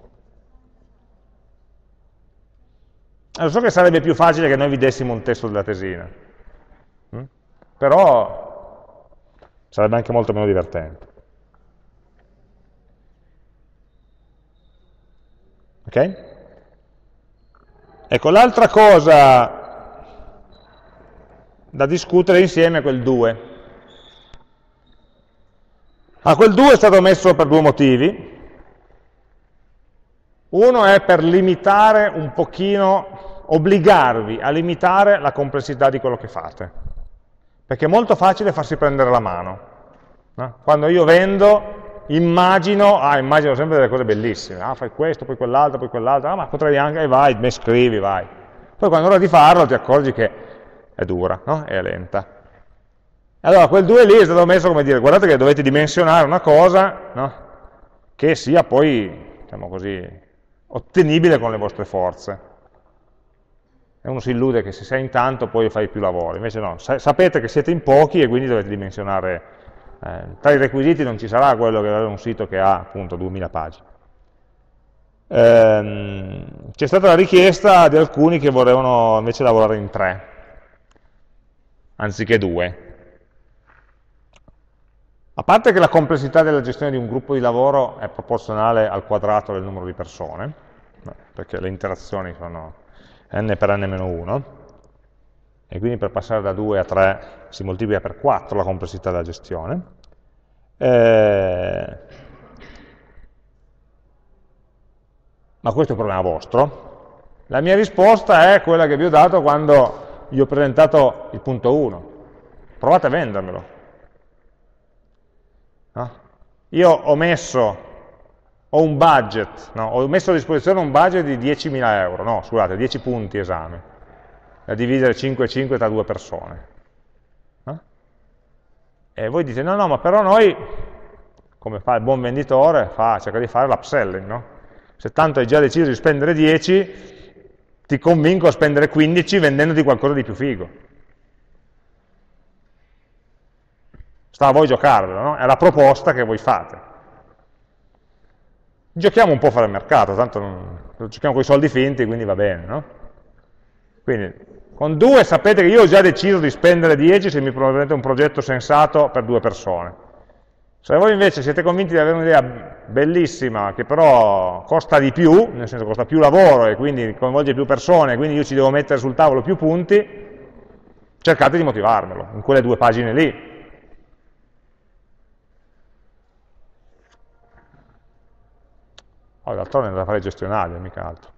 S1: Allora, so che sarebbe più facile che noi vi dessimo un testo della tesina, però sarebbe anche molto meno divertente. Ok? Ecco, l'altra cosa da discutere insieme è quel 2. Quel 2 è stato messo per due motivi. Uno è per limitare un pochino, obbligarvi a limitare la complessità di quello che fate. Perché è molto facile farsi prendere la mano. No? Quando io vendo, immagino sempre delle cose bellissime. Fai questo, poi quell'altro, ma potrei anche, vai, mi scrivi, vai. Poi quando è ora di farlo ti accorgi che è dura, no? È lenta. Allora quel 2 lì è stato messo come dire, guardate che dovete dimensionare una cosa, no? Che sia poi, diciamo così, ottenibile con le vostre forze. E uno si illude che se sei in tanto poi fai più lavoro, invece no, sapete che siete in pochi e quindi dovete dimensionare, tra i requisiti non ci sarà quello che avere un sito che ha appunto 2000 pagine. C'è stata la richiesta di alcuni che volevano invece lavorare in 3, anziché 2. A parte che la complessità della gestione di un gruppo di lavoro è proporzionale al quadrato del numero di persone, perché le interazioni sono n per n-1, e quindi per passare da 2 a 3 si moltiplica per 4 la complessità della gestione. Ma questo è un problema vostro. La mia risposta è quella che vi ho dato quando vi ho presentato il punto 1. Provate a vendermelo. No? Io ho un budget, no? Ho messo a disposizione un budget di 10.000 euro, no, scusate, 10 punti esame, da dividere 5-5 tra 2 persone. No? E voi dite, no, no, ma però noi, come fa il buon venditore, cerca di fare l'upselling, no? Se tanto hai già deciso di spendere 10, ti convinco a spendere 15 vendendoti qualcosa di più figo. Sta a voi giocarvelo, no? È la proposta che voi fate. Giochiamo un po' fuori al mercato, tanto giochiamo con i soldi finti, quindi va bene, no? Quindi, con 2 sapete che io ho già deciso di spendere 10 se mi proponete un progetto sensato per 2 persone. Se voi invece siete convinti di avere un'idea bellissima, che però costa di più, nel senso costa più lavoro e quindi coinvolge più persone, quindi io ci devo mettere sul tavolo più punti, cercate di motivarmelo, in quelle 2 pagine lì. D'altronde è da fare gestionale, mica altro.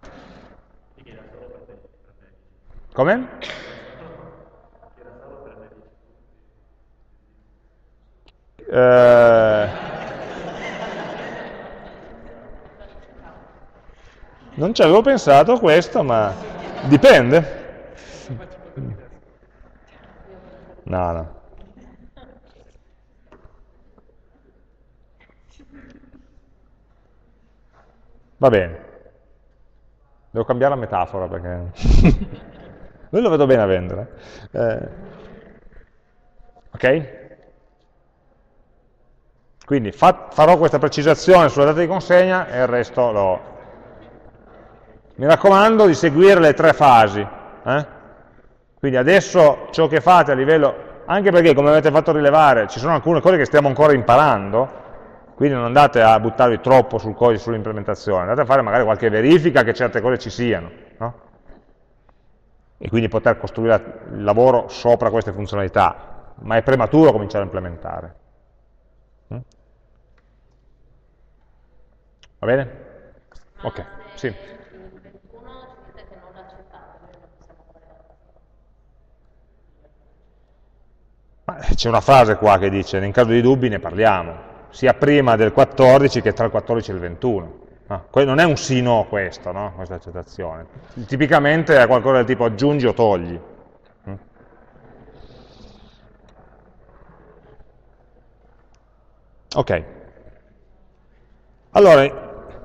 S1: Come? Non ci avevo pensato a questo, ma dipende. No, no. Va bene. Devo cambiare la metafora perché lui lo vedo bene a vendere. Ok? Quindi farò questa precisazione sulla data di consegna e il resto lo... Mi raccomando di seguire le 3 fasi. Quindi adesso ciò che fate a livello... Anche perché, come avete fatto rilevare, ci sono alcune cose che stiamo ancora imparando, quindi non andate a buttarvi troppo sul codice, sull'implementazione, andate a fare magari qualche verifica che certe cose ci siano, no? E quindi poter costruire il lavoro sopra queste funzionalità, ma è prematuro cominciare a implementare. Va bene? Ok, sì. C'è una frase qua che dice, in caso di dubbi ne parliamo, sia prima del 14 che tra il 14 e il 21. No, non è un sì-no questo, no? Questa accettazione. Tipicamente è qualcosa del tipo aggiungi o togli. Ok. Allora,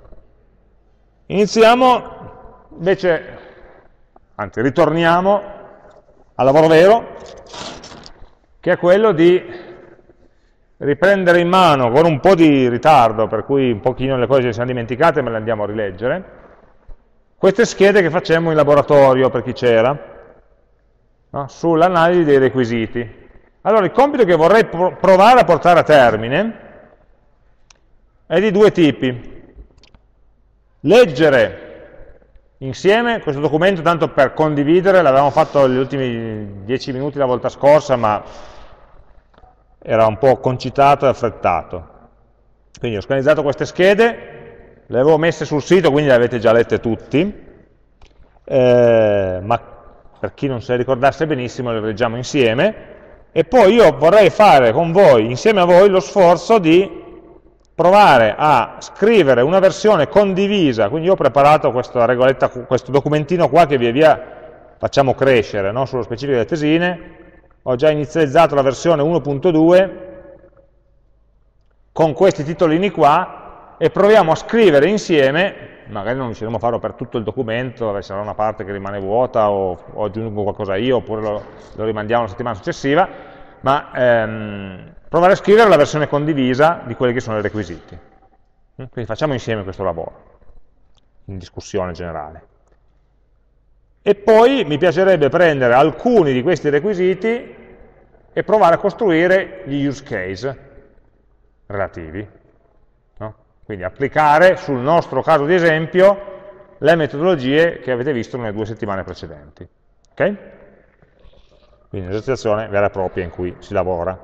S1: iniziamo, invece, anzi ritorniamo al lavoro vero, che è quello di riprendere in mano con un po' di ritardo, per cui un pochino le cose ci siamo dimenticate, me le andiamo a rileggere, queste schede che facemmo in laboratorio per chi c'era, no? Sull'analisi dei requisiti. Allora, il compito che vorrei provare a portare a termine è di 2 tipi. Leggere insieme questo documento, tanto per condividere, l'avevamo fatto negli ultimi 10 minuti la volta scorsa, ma era un po' concitato e affrettato. Quindi ho organizzato queste schede, le avevo messe sul sito, quindi le avete già lette tutti, ma per chi non se le ricordasse benissimo le leggiamo insieme, e poi io vorrei fare con voi, insieme a voi, lo sforzo di provare a scrivere una versione condivisa. Quindi io ho preparato questa regoletta, questo documentino qua che via via facciamo crescere, no? Sullo specifico delle tesine. Ho già inizializzato la versione 1.2 con questi titolini qua e proviamo a scrivere insieme, magari non riusciremo a farlo per tutto il documento, sarà una parte che rimane vuota o aggiungo qualcosa io oppure lo rimandiamo la settimana successiva, ma provare a scrivere la versione condivisa di quelli che sono i requisiti. Quindi facciamo insieme questo lavoro, in discussione generale. E poi mi piacerebbe prendere alcuni di questi requisiti e provare a costruire gli use case. relativi, no? Quindi applicare sul nostro caso di esempio le metodologie che avete visto nelle 2 settimane precedenti. Ok? Quindi un'esercitazione vera e propria in cui si lavora.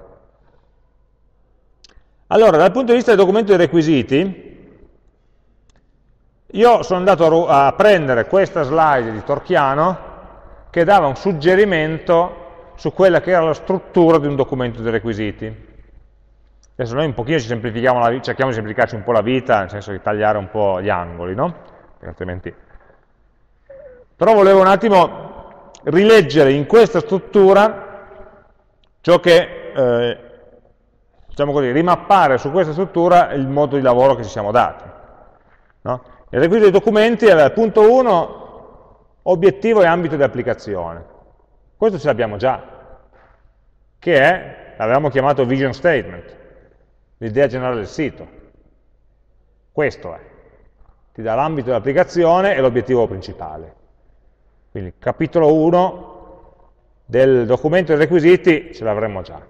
S1: Allora, dal punto di vista del documento dei requisiti, io sono andato a prendere questa slide di Torchiano che dava un suggerimento su quella che era la struttura di un documento dei requisiti. Adesso noi un pochino ci semplifichiamo cerchiamo di semplificarci un po' la vita, nel senso di tagliare un po' gli angoli, no? Perché altrimenti... Però volevo un attimo rileggere in questa struttura ciò che, diciamo così, rimappare su questa struttura il modo di lavoro che ci siamo dati. No? Il requisito dei documenti aveva il punto 1, obiettivo e ambito di applicazione. Questo ce l'abbiamo già, che è, l'avevamo chiamato vision statement, l'idea generale del sito. Questo è. Ti dà l'ambito di applicazione e l'obiettivo principale. Quindi capitolo 1 del documento dei requisiti ce l'avremmo già.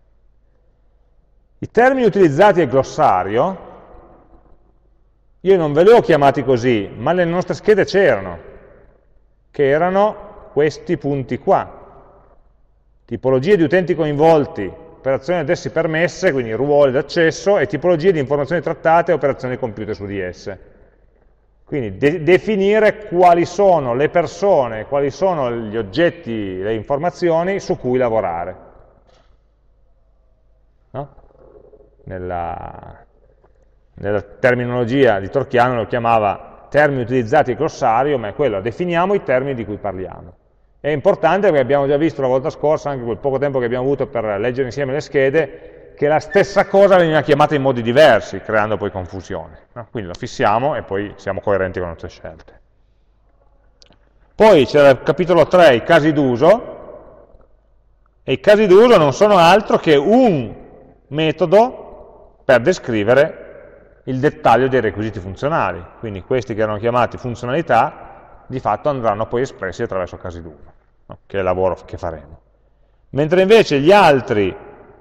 S1: I termini utilizzati al glossario, io non ve li ho chiamati così, ma nelle nostre schede c'erano, che erano questi punti qua. Tipologie di utenti coinvolti, operazioni ad essi permesse, quindi ruoli d'accesso, e tipologie di informazioni trattate e operazioni compiute su di esse. Quindi definire quali sono le persone, quali sono gli oggetti, le informazioni su cui lavorare. No? Nella terminologia di Torchiano lo chiamava termini utilizzati al glossario, ma è quello, definiamo i termini di cui parliamo. È importante perché abbiamo già visto la volta scorsa, anche quel poco tempo che abbiamo avuto per leggere insieme le schede, che la stessa cosa veniva chiamata in modi diversi, creando poi confusione. No? Quindi lo fissiamo e poi siamo coerenti con le nostre scelte. Poi c'era il capitolo 3, i casi d'uso, e i casi d'uso non sono altro che un metodo per descrivere il dettaglio dei requisiti funzionali. Quindi questi che erano chiamati funzionalità, di fatto andranno poi espressi attraverso casi d'uso, no? Che è il lavoro che faremo. Mentre invece gli altri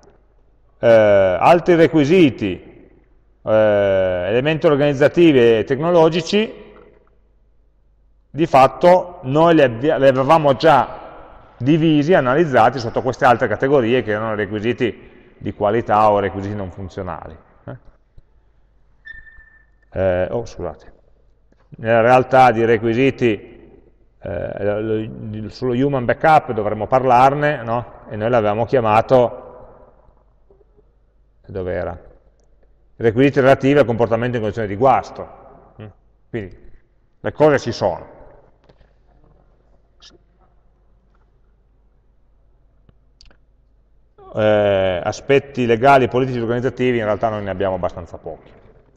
S1: requisiti, elementi organizzativi e tecnologici, di fatto noi li avevamo già divisi, analizzati sotto queste altre categorie che erano requisiti di qualità o requisiti non funzionali. Scusate. Nella realtà di requisiti sullo human backup dovremmo parlarne, no? E noi l'avevamo chiamato, dov'era? Requisiti relativi al comportamento in condizioni di guasto. Quindi le cose ci sono. Aspetti legali, politici e organizzativi in realtà noi ne abbiamo abbastanza pochi.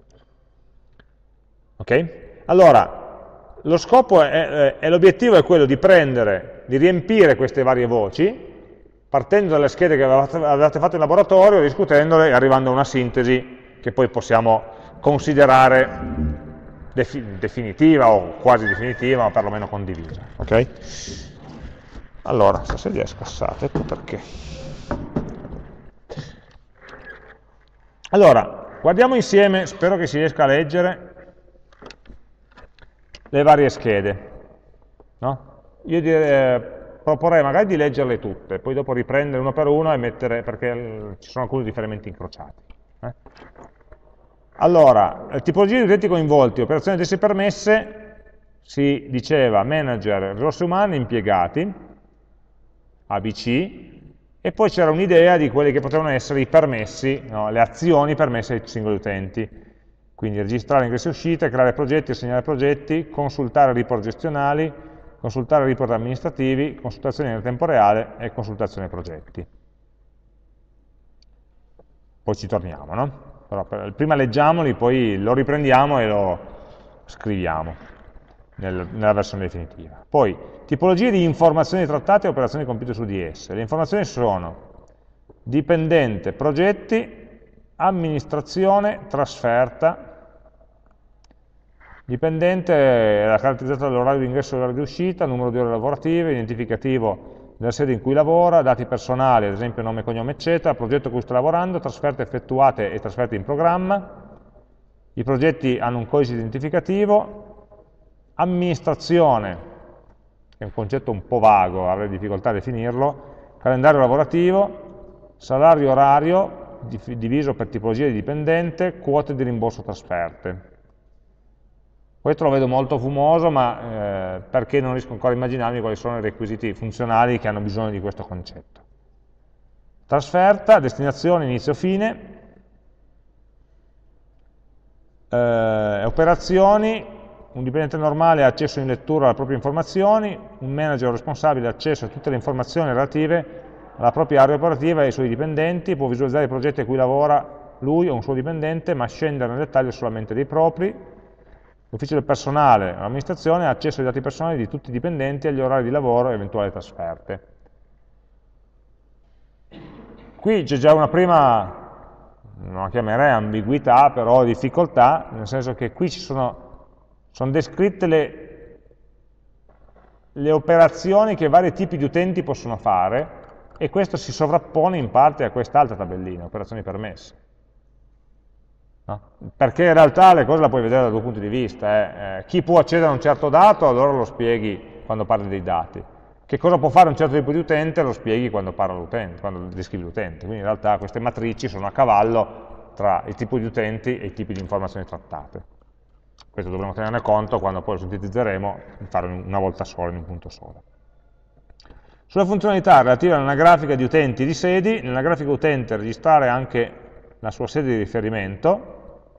S1: Ok? Allora, lo scopo e l'obiettivo è quello di di riempire queste varie voci, partendo dalle schede che avevate fatto in laboratorio, discutendole e arrivando a una sintesi che poi possiamo considerare definitiva o quasi definitiva, ma perlomeno condivisa. Ok? Allora, se sedia è scassata, ecco perché. Allora, guardiamo insieme, spero che si riesca a leggere le varie schede. No? Io proporrei magari di leggerle tutte, poi dopo riprendere una per una e mettere, perché ci sono alcuni riferimenti incrociati. Allora, tipologie di utenti coinvolti, operazioni ad essi permesse, si diceva manager, risorse umane, impiegati, ABC, e poi c'era un'idea di quelli che potevano essere i permessi, no, le azioni permesse ai singoli utenti. Quindi registrare ingressi e uscite, creare progetti, assegnare progetti, consultare report gestionali, consultare report amministrativi, consultazioni nel tempo reale e consultazione progetti. Poi ci torniamo, no? Però prima leggiamoli, poi lo riprendiamo e lo scriviamo nella versione definitiva. Poi, tipologie di informazioni trattate e operazioni compiute su di esse. Le informazioni sono dipendente, progetti, amministrazione, trasferta. Dipendente è caratterizzata dall'orario di ingresso e l'orario di uscita, numero di ore lavorative, identificativo della sede in cui lavora, dati personali, ad esempio nome, cognome, eccetera, progetto a cui sto lavorando, trasferte effettuate e trasferte in programma, i progetti hanno un codice identificativo, amministrazione, che è un concetto un po' vago, avrei difficoltà a definirlo, calendario lavorativo, salario orario, diviso per tipologia di dipendente, quote di rimborso trasferte. Questo lo vedo molto fumoso, ma perché non riesco ancora a immaginarmi quali sono i requisiti funzionali che hanno bisogno di questo concetto. Trasferta, destinazione, inizio, fine, operazioni, un dipendente normale ha accesso in lettura alle proprie informazioni, un manager responsabile ha accesso a tutte le informazioni relative alla propria area operativa e ai suoi dipendenti, può visualizzare i progetti a cui lavora lui o un suo dipendente, ma scendere nel dettaglio solamente dei propri. L'ufficio del personale, l'amministrazione, ha accesso ai dati personali di tutti i dipendenti, agli orari di lavoro e eventuali trasferte. Qui c'è già una prima, non la chiamerei ambiguità, però difficoltà, nel senso che qui sono descritte le operazioni che vari tipi di utenti possono fare, e questo si sovrappone in parte a quest'altra tabellina, operazioni permesse. No? Perché in realtà le cose la puoi vedere da due punti di vista. Chi può accedere a un certo dato, allora lo spieghi quando parli dei dati. Che cosa può fare un certo tipo di utente, lo spieghi quando parla l'utente, quando descrivi l'utente. Quindi in realtà queste matrici sono a cavallo tra il tipo di utenti e i tipi di informazioni trattate. Questo dovremo tenerne conto quando poi lo sintetizzeremo, fare una volta sola, in un punto solo. Sulle funzionalità relative all'anagrafica di utenti e di sedi, nella grafica utente registrare anche la sua sede di riferimento,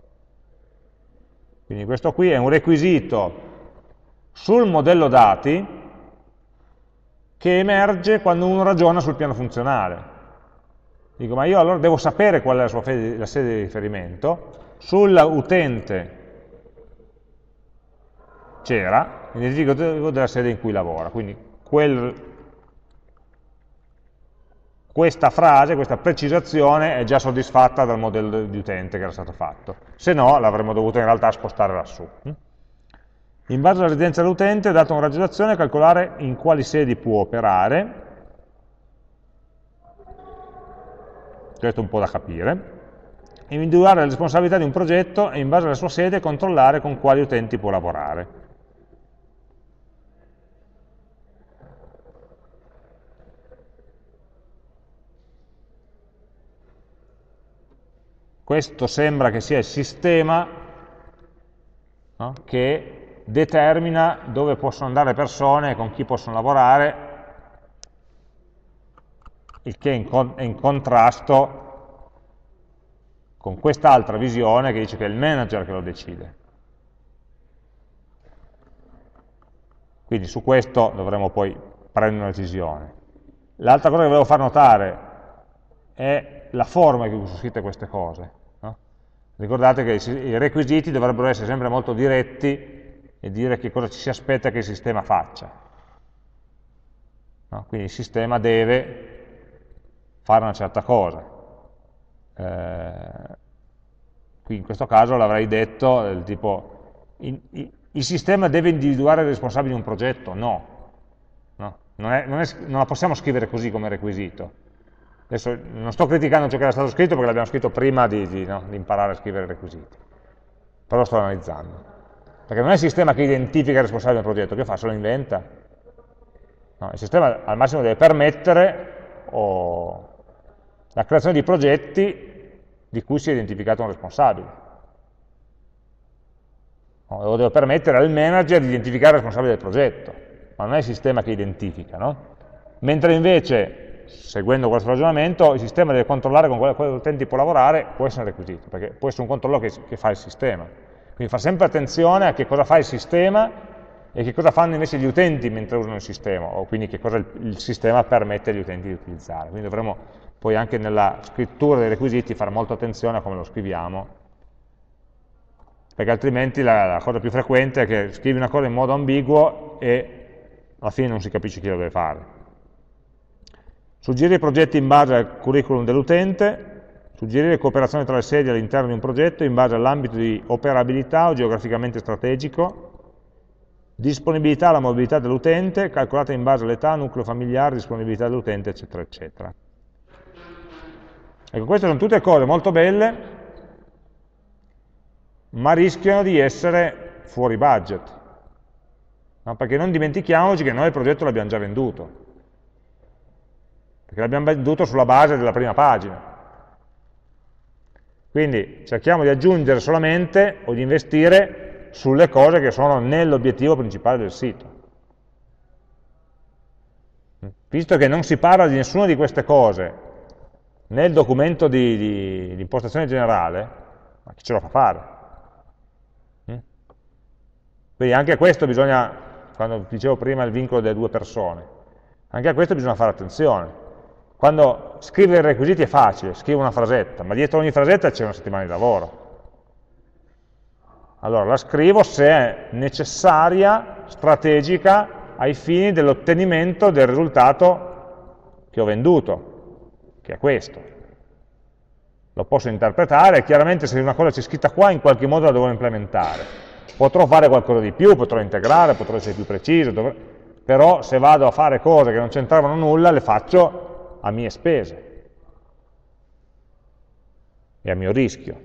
S1: quindi questo qui è un requisito sul modello dati che emerge quando uno ragiona sul piano funzionale. Dico, ma io allora devo sapere qual è la sede di riferimento, sull'utente c'era, l'identificativo della sede in cui lavora, quindi questa frase, questa precisazione è già soddisfatta dal modello di utente che era stato fatto, se no l'avremmo dovuto in realtà spostare lassù. In base alla residenza dell'utente è data una raggionazione a calcolare in quali sedi può operare, questo è un po' da capire, individuare la responsabilità di un progetto e in base alla sua sede controllare con quali utenti può lavorare. Questo sembra che sia il sistema, no, che determina dove possono andare le persone e con chi possono lavorare, il che è in contrasto con quest'altra visione che dice che è il manager che lo decide. Quindi su questo dovremo poi prendere una decisione. L'altra cosa che volevo far notare è la forma in cui sono scritte queste cose. No? Ricordate che i requisiti dovrebbero essere sempre molto diretti e dire che cosa ci si aspetta che il sistema faccia. No? Quindi il sistema deve fare una certa cosa. Qui in questo caso l'avrei detto del tipo, il sistema deve individuare il responsabile di un progetto? No. No? Non la possiamo scrivere così come requisito. Adesso non sto criticando ciò che era stato scritto perché l'abbiamo scritto prima di imparare a scrivere i requisiti, però lo sto analizzando. Perché non è il sistema che identifica il responsabile del progetto, che fa? Se lo inventa? No, il sistema al massimo deve permettere la creazione di progetti di cui si è identificato un responsabile. O deve permettere al manager di identificare il responsabile del progetto, ma non è il sistema che identifica, no? Mentre invece seguendo questo ragionamento, il sistema deve controllare con quali utenti può lavorare, può essere un requisito, perché può essere un controllo che fa il sistema. Quindi fa sempre attenzione a che cosa fa il sistema e che cosa fanno invece gli utenti mentre usano il sistema, o quindi che cosa il sistema permette agli utenti di utilizzare. Quindi dovremo poi anche nella scrittura dei requisiti fare molta attenzione a come lo scriviamo, perché altrimenti la cosa più frequente è che scrivi una cosa in modo ambiguo e alla fine non si capisce chi lo deve fare. Suggerire progetti in base al curriculum dell'utente, suggerire cooperazione tra le sedi all'interno di un progetto in base all'ambito di operabilità o geograficamente strategico, disponibilità alla mobilità dell'utente, calcolata in base all'età, nucleo familiare, disponibilità dell'utente, eccetera, eccetera. Ecco, queste sono tutte cose molto belle, ma rischiano di essere fuori budget, no? Perché non dimentichiamoci che noi il progetto l'abbiamo già venduto, perché l'abbiamo venduto sulla base della prima pagina. Quindi cerchiamo di aggiungere solamente o di investire sulle cose che sono nell'obiettivo principale del sito. Visto che non si parla di nessuna di queste cose nel documento di impostazione generale, ma chi ce lo fa fare? Quindi anche a questo bisogna, quando dicevo prima il vincolo delle due persone, anche a questo bisogna fare attenzione. Quando scrivere i requisiti è facile, scrivo una frasetta, ma dietro ogni frasetta c'è una settimana di lavoro. Allora la scrivo se è necessaria, strategica, ai fini dell'ottenimento del risultato che ho venduto, che è questo. Lo posso interpretare, chiaramente se una cosa c'è scritta qua in qualche modo la devo implementare. Potrò fare qualcosa di più, potrò integrare, potrò essere più preciso, però se vado a fare cose che non c'entravano nulla, le faccio a mie spese e a mio rischio.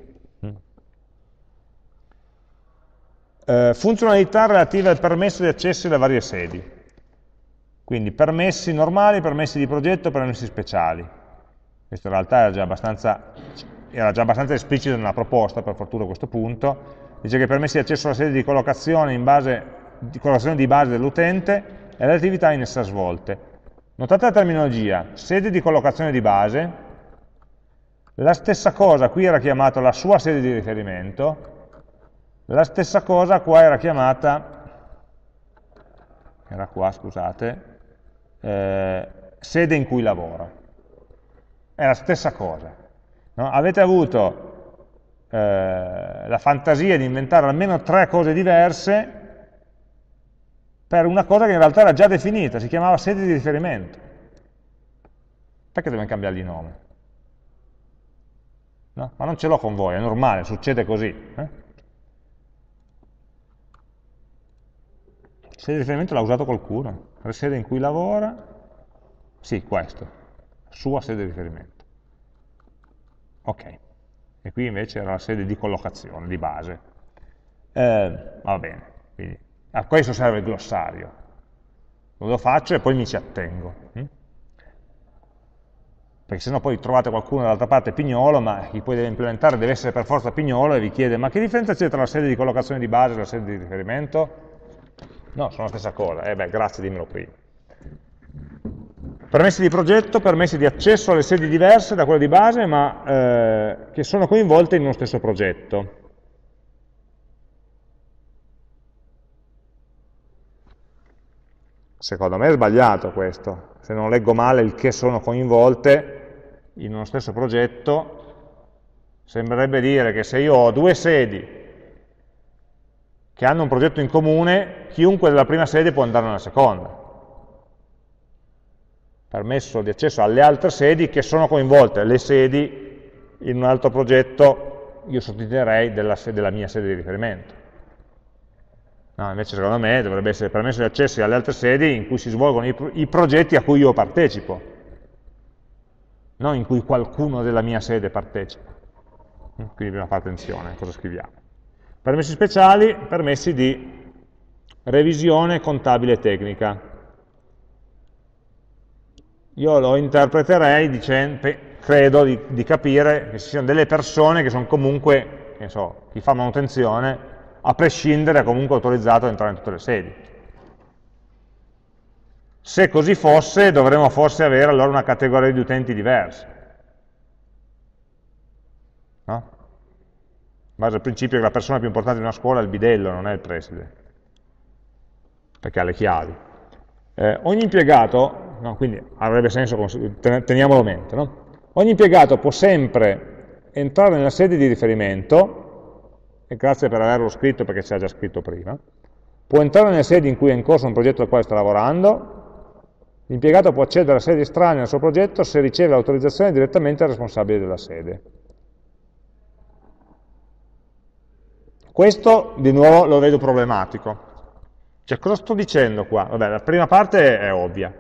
S1: Funzionalità relative al permesso di accesso alle varie sedi. Quindi permessi normali, permessi di progetto, permessi speciali. Questo in realtà era già abbastanza esplicito nella proposta, per fortuna a questo punto. Dice che permessi di accesso alla sede di collocazione di collocazione di base dell'utente e le attività in essa svolte. Notate la terminologia, sede di collocazione di base, la stessa cosa qui era chiamata la sua sede di riferimento, la stessa cosa qua era chiamata, sede in cui lavora. È la stessa cosa. No? Avete avuto la fantasia di inventare almeno 3 cose diverse per una cosa che in realtà era già definita, si chiamava sede di riferimento. Perché dobbiamo cambiargli nome? No? Ma non ce l'ho con voi, è normale, succede così. Sede di riferimento l'ha usato qualcuno? La sede in cui lavora? Sì, questo, sua sede di riferimento. Ok, e qui invece era la sede di collocazione, di base. Va bene, quindi a questo serve il glossario. Lo faccio e poi mi ci attengo. Perché sennò poi trovate qualcuno dall'altra parte Pignolo, ma chi poi deve implementare deve essere per forza Pignolo e vi chiede ma che differenza c'è tra la sede di collocazione di base e la sede di riferimento? No, sono la stessa cosa. Beh, grazie, dimmelo prima. Permessi di progetto, permessi di accesso alle sedi diverse da quelle di base, ma che sono coinvolte in uno stesso progetto. Secondo me è sbagliato questo. Se non leggo male il che sono coinvolte in uno stesso progetto, sembrerebbe dire che se io ho 2 sedi che hanno un progetto in comune, chiunque della prima sede può andare nella seconda. Permesso di accesso alle altre sedi che sono coinvolte, le sedi in un altro progetto, io sottolinierei della mia sede di riferimento. No, invece secondo me dovrebbe essere permesso di accesso alle altre sedi in cui si svolgono i progetti a cui io partecipo, non in cui qualcuno della mia sede partecipa. Quindi bisogna fare attenzione a cosa scriviamo. Permessi speciali, permessi di revisione contabile e tecnica. Io lo interpreterei dicendo, credo di capire che ci siano delle persone che sono comunque, che so, chi fa manutenzione, a prescindere è comunque autorizzato ad entrare in tutte le sedi. Se così fosse, dovremmo forse avere allora una categoria di utenti diversa. No? In base al principio che la persona più importante di una scuola è il bidello, non è il preside, perché ha le chiavi. Ogni impiegato, no, quindi avrebbe senso, teniamolo a mente, no? Ogni impiegato può sempre entrare nella sede di riferimento, e grazie per averlo scritto perché c'era già scritto prima, può entrare nelle sedi in cui è in corso un progetto al quale sta lavorando, l'impiegato può accedere a sedi estranee al suo progetto se riceve l'autorizzazione direttamente dal responsabile della sede. Questo, di nuovo, lo vedo problematico. Cioè, cosa sto dicendo qua? Vabbè, la prima parte è ovvia.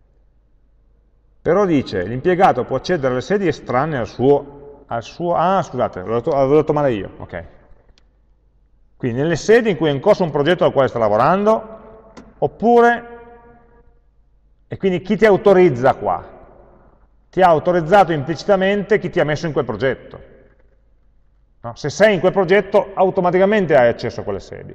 S1: Però dice, l'impiegato può accedere alle sedi estranee ah, scusate, l'avevo detto male io, ok. Quindi nelle sedi in cui è in corso un progetto al quale sta lavorando, oppure, e quindi chi ti autorizza qua? Ti ha autorizzato implicitamente chi ti ha messo in quel progetto. No? Se sei in quel progetto, automaticamente hai accesso a quelle sedi.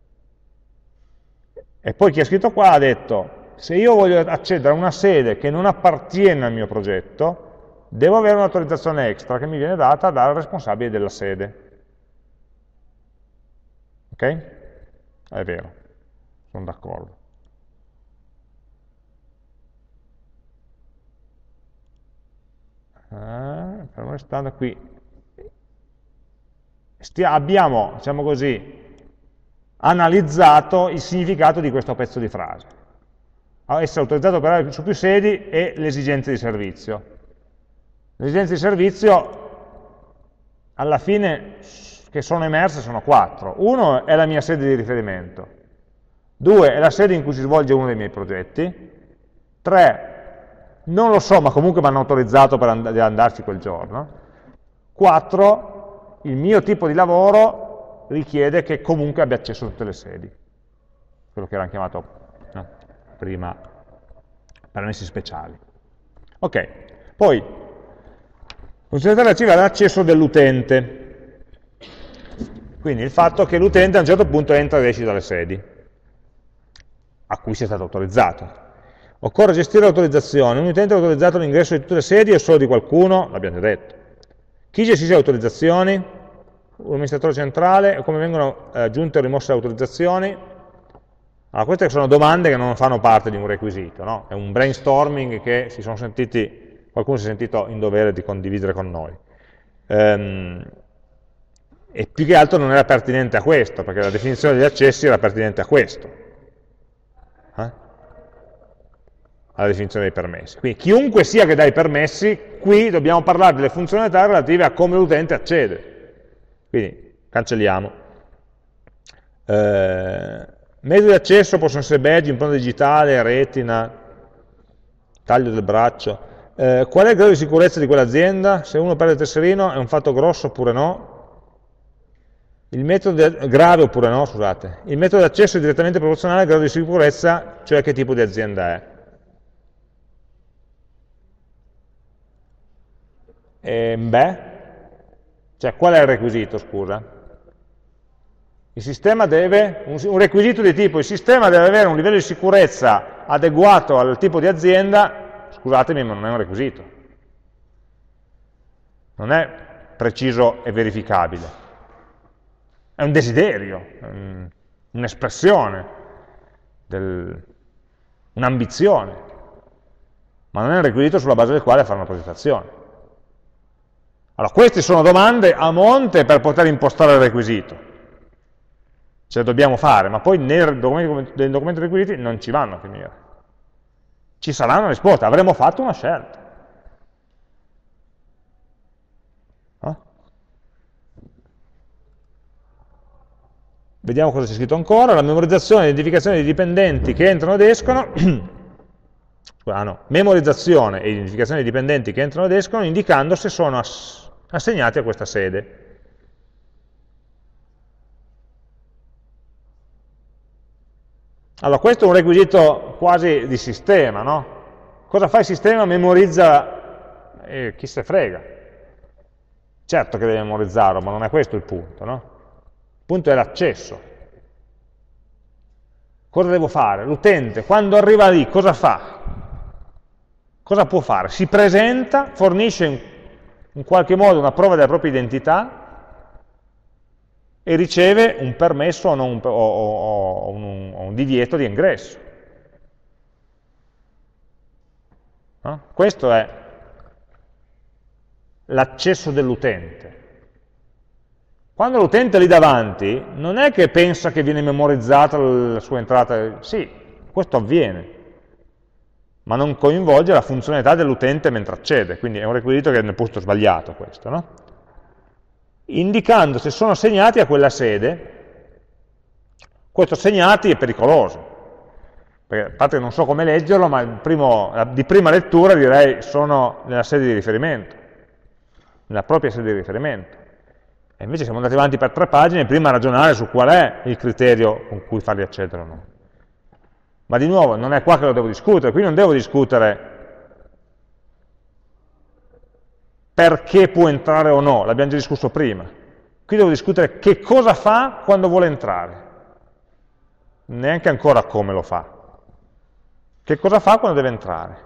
S1: E poi chi ha scritto qua ha detto, se io voglio accedere a una sede che non appartiene al mio progetto, devo avere un'autorizzazione extra che mi viene data dal responsabile della sede. Ok? È vero, sono d'accordo. Fermo restando qui. Abbiamo, diciamo così, analizzato il significato di questo pezzo di frase. Essere autorizzato a operare su più sedi e le esigenze di servizio. Le esigenze di servizio, alla fine, che sono emerse, sono 4. Uno è la mia sede di riferimento. 2 è la sede in cui si svolge uno dei miei progetti. 3, non lo so, ma comunque mi hanno autorizzato per andarci quel giorno. 4, il mio tipo di lavoro richiede che comunque abbia accesso a tutte le sedi. Quello che era chiamato prima permessi speciali. Ok, poi funzionalità relativa all'accesso dell'utente. Quindi il fatto che l'utente a un certo punto entra ed esce dalle sedi a cui sia stato autorizzato. Occorre gestire l'autorizzazione. Un utente è autorizzato all'ingresso di tutte le sedi o solo di qualcuno? L'abbiamo già detto. Chi gestisce le autorizzazioni? Un amministratore centrale. E come vengono aggiunte o rimosse le autorizzazioni? Allora, queste sono domande che non fanno parte di un requisito, no? È un brainstorming che qualcuno si è sentito in dovere di condividere con noi. E più che altro non era pertinente a questo, perché la definizione degli accessi era pertinente a questo. Alla definizione dei permessi. Quindi chiunque sia che dà i permessi, qui dobbiamo parlare delle funzionalità relative a come l'utente accede. Quindi cancelliamo. Metodi di accesso possono essere badge, impronta digitale, retina, taglio del braccio. Qual è il grado di sicurezza di quell'azienda? Se uno perde il tesserino è un fatto grosso oppure no? Il metodo grave oppure no, scusate. Il metodo di accesso è direttamente proporzionale al grado di sicurezza, cioè che tipo di azienda è. Cioè qual è il requisito, scusa? Il sistema deve, un requisito di tipo, il sistema deve avere un livello di sicurezza adeguato al tipo di azienda, scusatemi, ma non è un requisito. Non è preciso e verificabile. È un desiderio, un'espressione, un'ambizione, ma non è un requisito sulla base del quale fare una progettazione. Allora, queste sono domande a monte per poter impostare il requisito. Ce le dobbiamo fare, ma poi nel documento requisiti non ci vanno a finire. Ci sarà una risposta, avremo fatto una scelta. Vediamo cosa c'è scritto ancora. La memorizzazione e l'identificazione dei dipendenti che entrano ed escono. Memorizzazione e identificazione dei dipendenti che entrano ed escono, indicando se sono assegnati a questa sede. Allora, questo è un requisito quasi di sistema, no? Cosa fa il sistema? Memorizza, chi se frega. Certo che deve memorizzarlo, ma non è questo il punto, no? Il punto è l'accesso. Cosa devo fare? L'utente, quando arriva lì, cosa fa? Cosa può fare? Si presenta, fornisce in qualche modo una prova della propria identità e riceve un permesso o un divieto di ingresso. No? Questo è l'accesso dell'utente. Quando l'utente è lì davanti, non è che pensa che viene memorizzata la sua entrata, sì, questo avviene, ma non coinvolge la funzionalità dell'utente mentre accede, quindi è un requisito che è nel posto sbagliato questo, no? Indicando se sono assegnati a quella sede, Questo segnati è pericoloso, perché, a parte che non so come leggerlo, ma di prima lettura direi sono nella sede di riferimento, nella propria sede di riferimento. E invece siamo andati avanti per 3 pagine prima a ragionare su qual è il criterio con cui farli accedere o no. Ma di nuovo, non è qua che lo devo discutere, qui non devo discutere perché può entrare o no, l'abbiamo già discusso prima. Qui devo discutere che cosa fa quando vuole entrare, neanche ancora come lo fa. Che cosa fa quando deve entrare?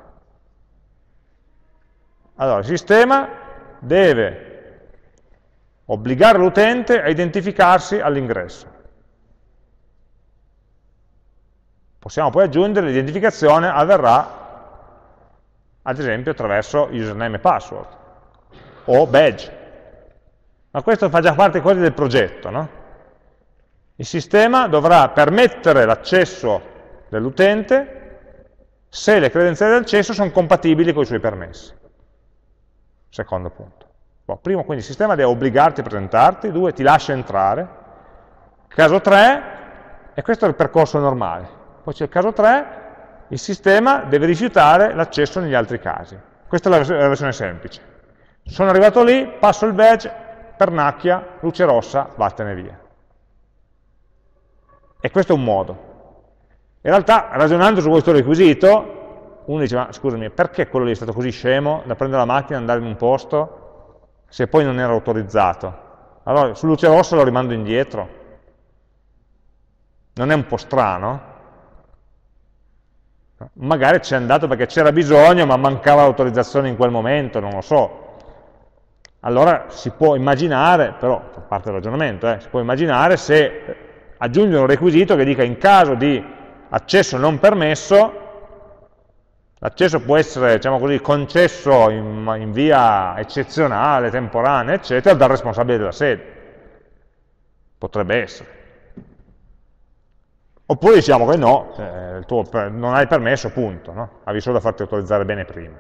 S1: Allora, il sistema deve obbligare l'utente a identificarsi all'ingresso. Possiamo poi aggiungere l'identificazione avverrà, ad esempio, attraverso username e password, o badge. Ma questo fa già parte quasi del progetto, no? Il sistema dovrà permettere l'accesso dell'utente se le credenziali di accesso sono compatibili con i suoi permessi. Secondo punto. Primo, quindi il sistema deve obbligarti a presentarti, 2, ti lascia entrare. Caso 3, e questo è il percorso normale. Poi c'è il caso 3, il sistema deve rifiutare l'accesso negli altri casi. Questa è la versione semplice. Sono arrivato lì, passo il badge, pernacchia, luce rossa, vattene via. E questo è un modo. In realtà, ragionando su questo requisito, uno dice, ma scusami, perché quello lì è stato così scemo da prendere la macchina e andare in un posto se poi non era autorizzato? Allora, su luce rossa lo rimando indietro. Non è un po' strano? Magari c'è andato perché c'era bisogno, ma mancava l'autorizzazione in quel momento, non lo so. Allora si può immaginare, però, fa parte del ragionamento, si può immaginare se aggiungere un requisito che dica in caso di accesso non permesso, l'accesso può essere, diciamo così, concesso in via eccezionale, temporanea, eccetera, dal responsabile della sede. Potrebbe essere. Oppure diciamo che no, non hai permesso, punto, no? Avevi solo da farti autorizzare bene prima.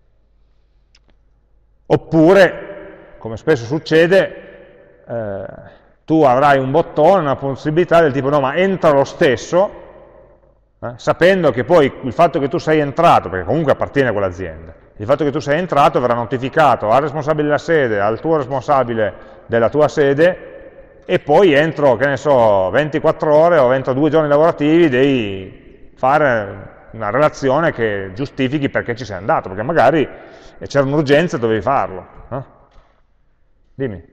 S1: Oppure, come spesso succede, tu avrai un bottone, una possibilità del tipo no, ma entra lo stesso, sapendo che poi il fatto che tu sei entrato, perché comunque appartiene a quell'azienda, il fatto che tu sei entrato verrà notificato al responsabile della sede, al tuo responsabile della tua sede, e poi entro, che ne so, 24 ore o entro 2 giorni lavorativi devi fare una relazione che giustifichi perché ci sei andato, perché magari c'era un'urgenza e dovevi farlo. No? Dimmi.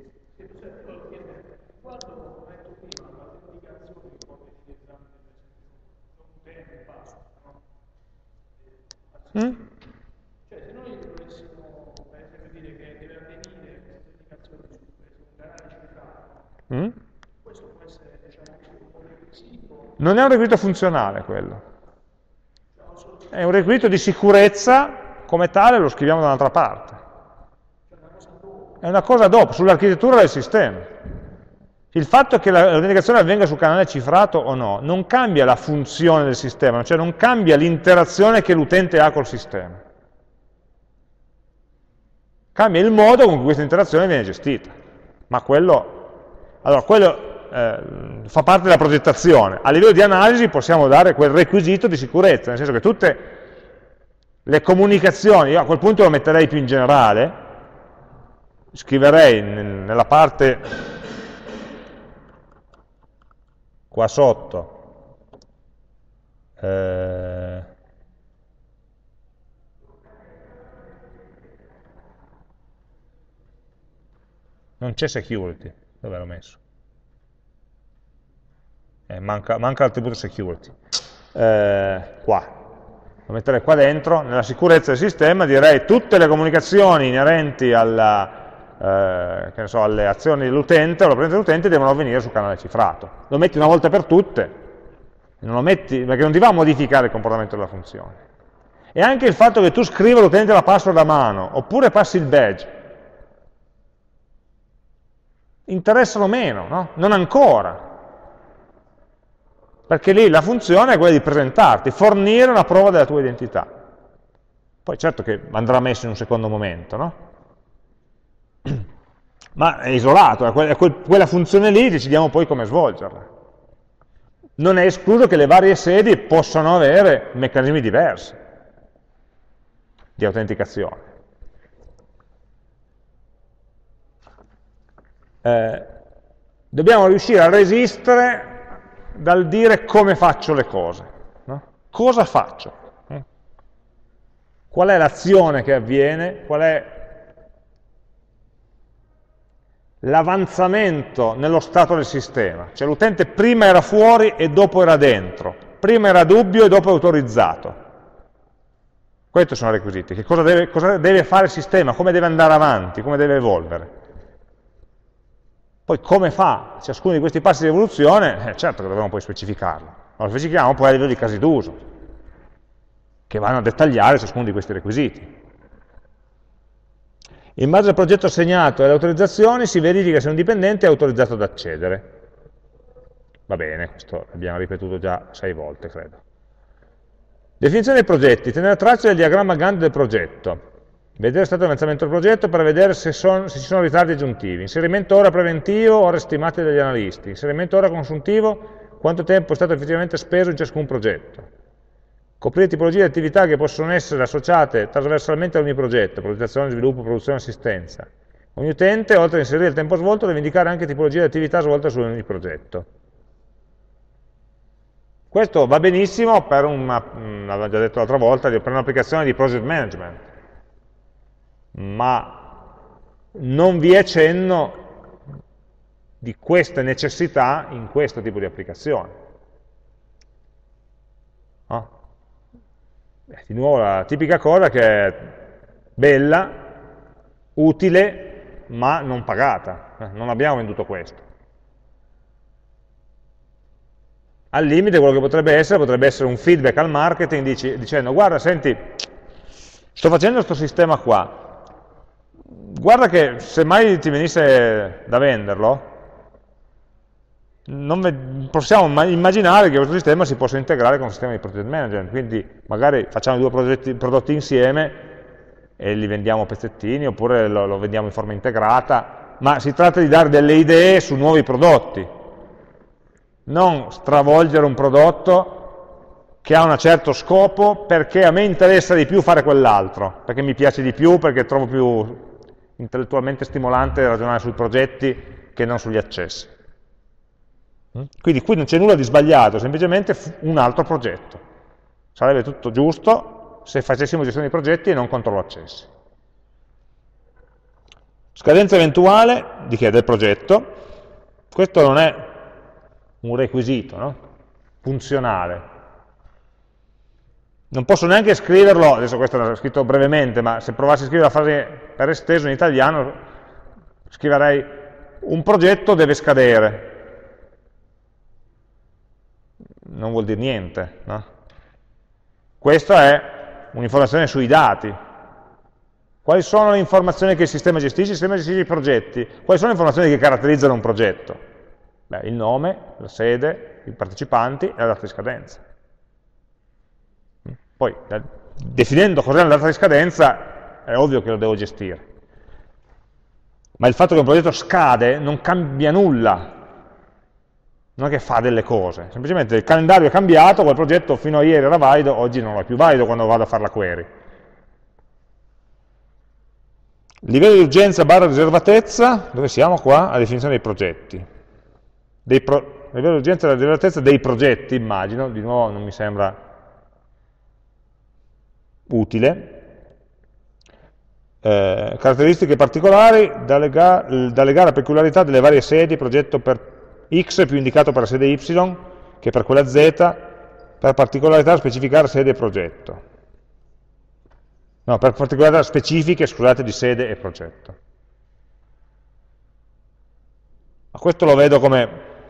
S4: Cioè, se noi dovessimo, per esempio, dire che deve avvenire questa indicazione su un canale cifrato, questo può essere, diciamo, un requisito.
S1: Non è un requisito funzionale quello. È un requisito di sicurezza, come tale lo scriviamo da un'altra parte. È una cosa dopo, sull'architettura del sistema. Il fatto che l'autenticazione avvenga sul canale cifrato o no, non cambia la funzione del sistema, cioè non cambia l'interazione che l'utente ha col sistema. Cambia il modo con cui questa interazione viene gestita. Ma quello fa parte della progettazione. A livello di analisi possiamo dare quel requisito di sicurezza, nel senso che tutte le comunicazioni, io a quel punto lo metterei più in generale, scriverei nella parte qua sotto, non c'è security, dove l'ho messo? Manca l'attributo security. Qua, lo metterei qua dentro, nella sicurezza del sistema direi tutte le comunicazioni inerenti alla che ne so, alle azioni dell'utente o alla presenza dell'utente devono avvenire sul canale cifrato. Lo metti una volta per tutte, non lo metti, perché non ti va a modificare il comportamento della funzione. E anche il fatto che tu scriva all'utente la password a mano, oppure passi il badge, interessano meno, no? Non ancora. Perché lì la funzione è quella di presentarti, fornire una prova della tua identità. Poi certo che andrà messo in un secondo momento, no? Ma è isolato, è quella funzione lì, decidiamo poi come svolgerla. non è escluso che le varie sedi possano avere meccanismi diversi di autenticazione. Dobbiamo riuscire a resistere dal dire come faccio le cose, no? Cosa faccio? Qual è l'azione che avviene? Qual è l'avanzamento nello stato del sistema? Cioè l'utente prima era fuori e dopo era dentro, prima era dubbio e dopo è autorizzato. Questi sono i requisiti. Che cosa deve fare il sistema? Come deve andare avanti? Come deve evolvere? Poi come fa ciascuno di questi passi di evoluzione? Certo che dobbiamo poi specificarlo. Lo specifichiamo poi a livello di casi d'uso, che vanno a dettagliare ciascuno di questi requisiti. In base al progetto assegnato e alle autorizzazioni si verifica se un dipendente è autorizzato ad accedere. Va bene, questo l'abbiamo ripetuto già 6 volte, credo. Definizione dei progetti, tenere traccia del diagramma Gantt del progetto. Vedere lo stato di avanzamento del progetto per vedere se ci sono ritardi aggiuntivi. Inserimento ora preventivo, ore stimate dagli analisti. Inserimento ora consuntivo, quanto tempo è stato effettivamente speso in ciascun progetto. Coprire tipologie di attività che possono essere associate trasversalmente ad ogni progetto, progettazione, sviluppo, produzione, assistenza. Ogni utente, oltre ad inserire il tempo svolto, deve indicare anche tipologie di attività svolte su ogni progetto. Questo va benissimo per l'avevo già detto l'altra volta, per un'applicazione di project management, ma non vi è cenno di queste necessità in questo tipo di applicazione. No? Di nuovo la tipica cosa che è bella, utile, ma non pagata. Non abbiamo venduto questo. Al limite quello che potrebbe essere un feedback al marketing dicendo guarda, senti, sto facendo questo sistema qua, guarda che se mai ti venisse da venderlo, possiamo immaginare che questo sistema si possa integrare con un sistema di project management, quindi magari facciamo 2 prodotti insieme e li vendiamo a pezzettini, oppure lo vendiamo in forma integrata, ma si tratta di dare delle idee su nuovi prodotti, non stravolgere un prodotto che ha un certo scopo perché a me interessa di più fare quell'altro, perché mi piace di più, perché trovo più intellettualmente stimolante ragionare sui progetti che non sugli accessi. Quindi qui non c'è nulla di sbagliato, semplicemente un altro progetto. Sarebbe tutto giusto se facessimo gestione di progetti e non controllo accessi. Scadenza eventuale di che? Del progetto. Questo non è un requisito, no? Funzionale. Non posso neanche scriverlo, adesso questo l'ho scritto brevemente, ma se provassi a scrivere la frase per esteso in italiano, scriverei un progetto deve scadere. Non vuol dire niente, no? Questa è un'informazione sui dati. Quali sono le informazioni che il sistema gestisce? Il sistema gestisce i progetti. Quali sono le informazioni che caratterizzano un progetto? Beh, il nome, la sede, i partecipanti e la data di scadenza. Poi, definendo cos'è la data di scadenza, è ovvio che lo devo gestire. Ma il fatto che un progetto scade non cambia nulla. Non è che fa delle cose, semplicemente il calendario è cambiato, quel progetto fino a ieri era valido, oggi non è più valido quando vado a fare la query. Livello di urgenza / riservatezza, dove siamo qua? A definizione dei progetti. Livello di urgenza e riservatezza dei progetti, immagino, di nuovo non mi sembra utile. Caratteristiche particolari da legare a peculiarità delle varie sedi, progetto per X è più indicato per la sede Y che per quella Z, per particolarità specificare sede e progetto. No, per particolarità specifiche, scusate, di sede e progetto. Ma questo lo vedo come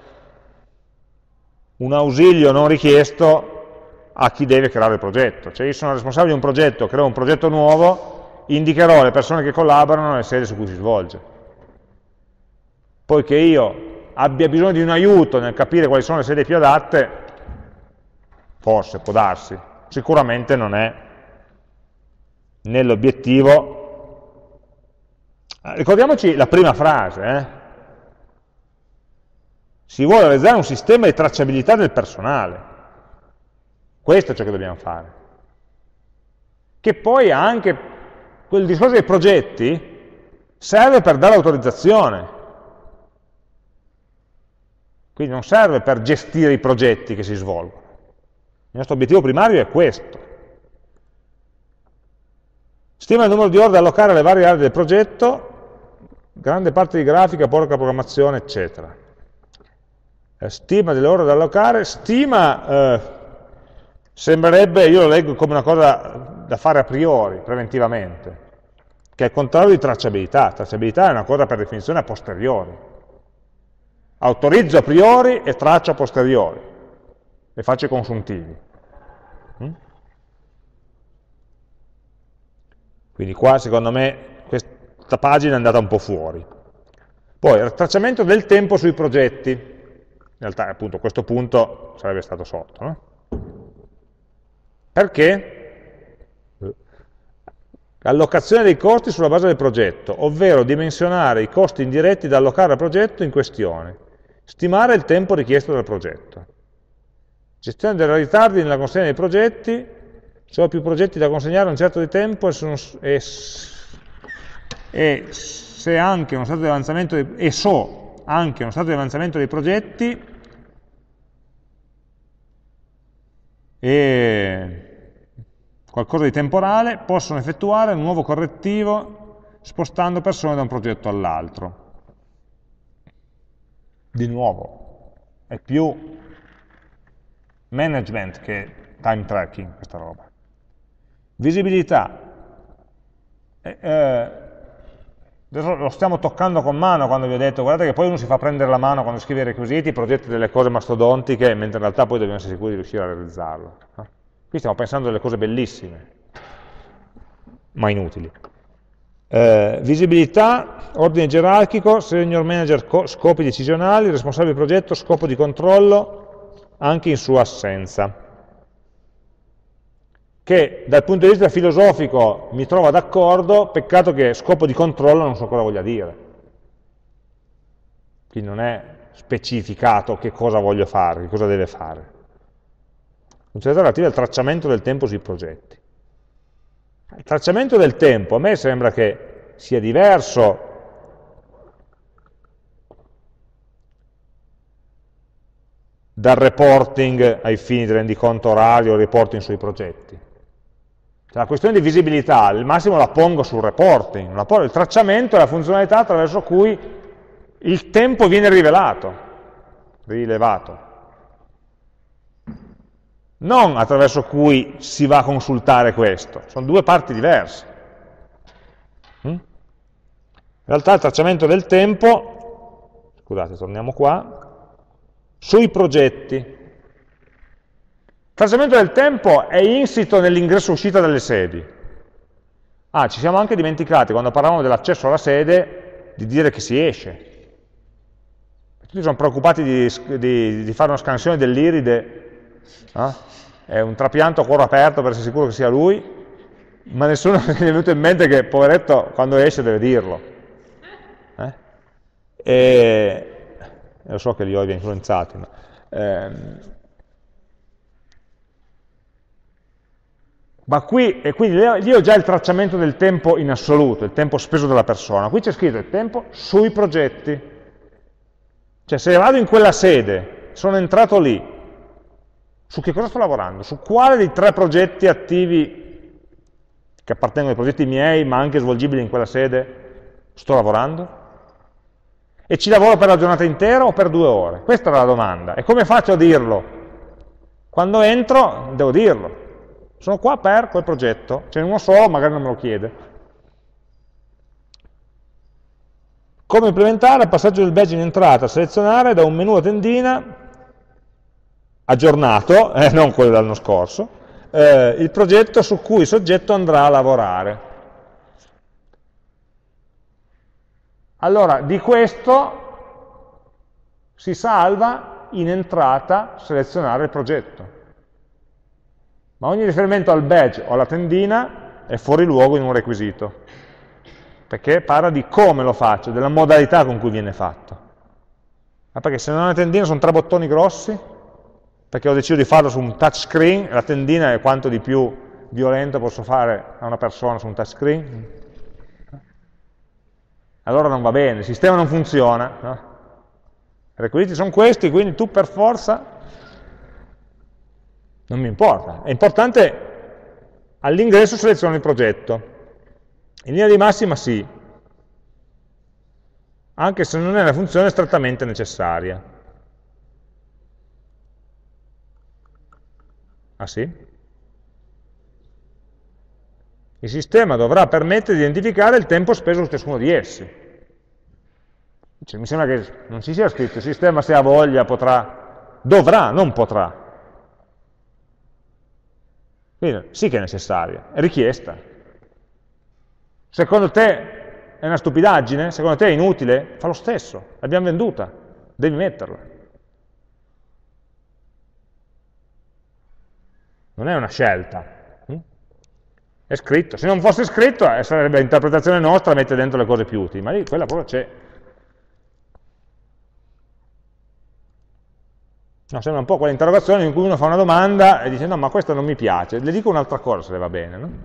S1: un ausilio non richiesto a chi deve creare il progetto. Cioè io sono responsabile di un progetto, creo un progetto nuovo, indicherò le persone che collaborano nelle sedi su cui si svolge. Poi che io abbia bisogno di un aiuto nel capire quali sono le sedi più adatte, forse, può darsi, sicuramente non è nell'obiettivo. Ricordiamoci la prima frase, Si vuole realizzare un sistema di tracciabilità del personale. Questo è ciò che dobbiamo fare. Che poi anche quel discorso dei progetti serve per dare autorizzazione. Quindi non serve per gestire i progetti che si svolgono. Il nostro obiettivo primario è questo. Stima il numero di ore da allocare alle varie aree del progetto, grande parte di grafica, poca programmazione, eccetera. Stima delle ore da allocare, stima sembrerebbe, io lo leggo come una cosa da fare a priori, preventivamente, che è il contrario di tracciabilità. Tracciabilità è una cosa per definizione a posteriori. Autorizzo a priori e traccio a posteriori, e faccio i consuntivi. Quindi qua, secondo me, questa pagina è andata un po' fuori. Poi, il tracciamento del tempo sui progetti. In realtà, appunto, a questo punto sarebbe stato sotto, no? Perché? Allocazione dei costi sulla base del progetto, ovvero dimensionare i costi indiretti da allocare al progetto in questione. Stimare il tempo richiesto dal progetto. Gestione dei ritardi nella consegna dei progetti, se ho più progetti da consegnare in un certo di tempo e se anche uno stato di avanzamento anche uno stato di avanzamento dei progetti e qualcosa di temporale, possono effettuare un nuovo correttivo spostando persone da un progetto all'altro. Di nuovo, è più management che time tracking questa roba. Visibilità. Adesso lo stiamo toccando con mano quando vi ho detto, guardate che poi uno si fa prendere la mano quando scrive i requisiti, progetta delle cose mastodontiche, mentre in realtà poi dobbiamo essere sicuri di riuscire a realizzarlo. Qui stiamo pensando delle cose bellissime, ma inutili. Visibilità, ordine gerarchico, senior manager, scopi decisionali, responsabile progetto, scopo di controllo, anche in sua assenza. Che dal punto di vista filosofico mi trova d'accordo, peccato che scopo di controllo non so cosa voglia dire. Quindi non è specificato che cosa voglio fare, che cosa deve fare. Funzionalità relative al tracciamento del tempo sui progetti. Il tracciamento del tempo a me sembra che sia diverso dal reporting ai fini del rendiconto orario o reporting sui progetti. Cioè, la questione di visibilità, al massimo la pongo sul reporting. Il tracciamento è la funzionalità attraverso cui il tempo viene rilevato. Non attraverso cui si va a consultare questo. Sono due parti diverse. In realtà il tracciamento del tempo, scusate, torniamo qua, sui progetti. Il tracciamento del tempo è insito nell'ingresso e uscita dalle sedi. Ci siamo anche dimenticati, quando parlavamo dell'accesso alla sede, di dire che si esce. Tutti sono preoccupati di fare una scansione dell'iride, è un trapianto a cuore aperto per essere sicuro che sia lui, ma nessuno gli è venuto in mente che, poveretto, quando esce deve dirlo. Lo so che li ho influenzati, ma qui, e quindi lì ho già il tracciamento del tempo in assoluto, il tempo speso dalla persona. Qui c'è scritto il tempo sui progetti. Cioè, se vado in quella sede, sono entrato lì, su che cosa sto lavorando? Su quale dei 3 progetti attivi, che appartengono ai progetti miei, ma anche svolgibili in quella sede, sto lavorando? E ci lavoro per la giornata intera o per 2 ore? Questa era la domanda. E come faccio a dirlo? Quando entro, devo dirlo. Sono qua per quel progetto. Ce n'è uno solo, magari non me lo chiede. Come implementare il passaggio del badge in entrata? Selezionare da un menu a tendina aggiornato, non quello dell'anno scorso, il progetto su cui il soggetto andrà a lavorare. Allora, di questo si salva in entrata selezionare il progetto. Ma ogni riferimento al badge o alla tendina è fuori luogo in un requisito, perché parla di come lo faccio, della modalità con cui viene fatto. Ma perché se non è una tendina sono 3 bottoni grossi, perché ho deciso di farlo su un touchscreen, la tendina è quanto di più violento posso fare a una persona su un touchscreen. Allora non va bene, il sistema non funziona, no? I requisiti sono questi, quindi tu per forza, non mi importa. È importante, all'ingresso seleziono il progetto. In linea di massima sì, anche se non è una funzione strettamente necessaria. Ah sì? Il sistema dovrà permettere di identificare il tempo speso su ciascuno di essi. Cioè, mi sembra che non ci sia scritto, il sistema se ha voglia potrà, dovrà, non potrà. Quindi sì che è necessaria, è richiesta. Secondo te è una stupidaggine? Secondo te è inutile? Fa lo stesso, l'abbiamo venduta, devi metterla. Non è una scelta, è scritto. Se non fosse scritto sarebbe interpretazione nostra mettere dentro le cose più utili, ma lì quella proprio c'è. No, sembra un po' quell'interrogazione in cui uno fa una domanda e dice no, ma questa non mi piace, le dico un'altra cosa se le va bene. No?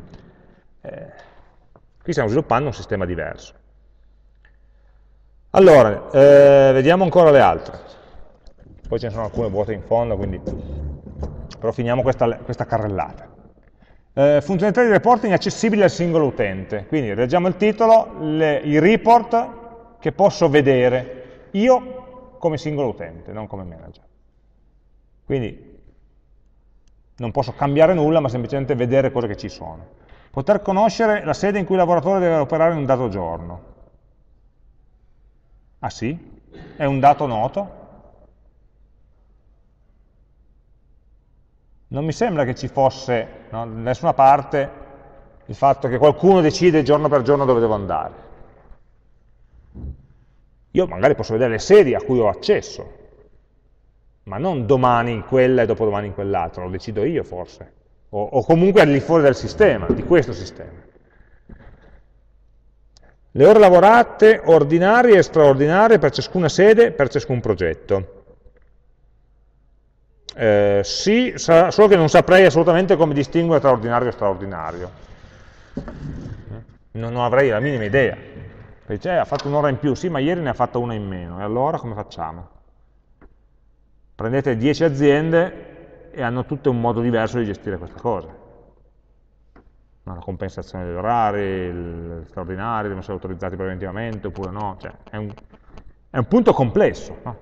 S1: Qui stiamo sviluppando un sistema diverso. Allora, vediamo ancora le altre. Poi ce ne sono alcune vuote in fondo, quindi però finiamo questa carrellata. Funzionalità di reporting accessibili al singolo utente. Quindi leggiamo il titolo, i report che posso vedere io come singolo utente, non come manager. Quindi non posso cambiare nulla, ma semplicemente vedere cose che ci sono. Poter conoscere la sede in cui il lavoratore deve operare in un dato giorno. Ah sì? È un dato noto? Non mi sembra che ci fosse, no, da nessuna parte il fatto che qualcuno decide giorno per giorno dove devo andare. Io magari posso vedere le sedi a cui ho accesso, ma non domani in quella e dopodomani in quell'altra, lo decido io forse, o comunque al di fuori del sistema, di questo sistema. Le ore lavorate ordinarie e straordinarie per ciascuna sede, per ciascun progetto. Sì, solo che non saprei assolutamente come distinguere tra ordinario e straordinario. Non avrei la minima idea. Perché ha fatto un'ora in più, sì, ma ieri ne ha fatta una in meno, e allora come facciamo? Prendete 10 aziende e hanno tutte un modo diverso di gestire questa cosa. La compensazione degli orari, gli straordinari devono essere autorizzati preventivamente oppure no, cioè, è un punto complesso. No?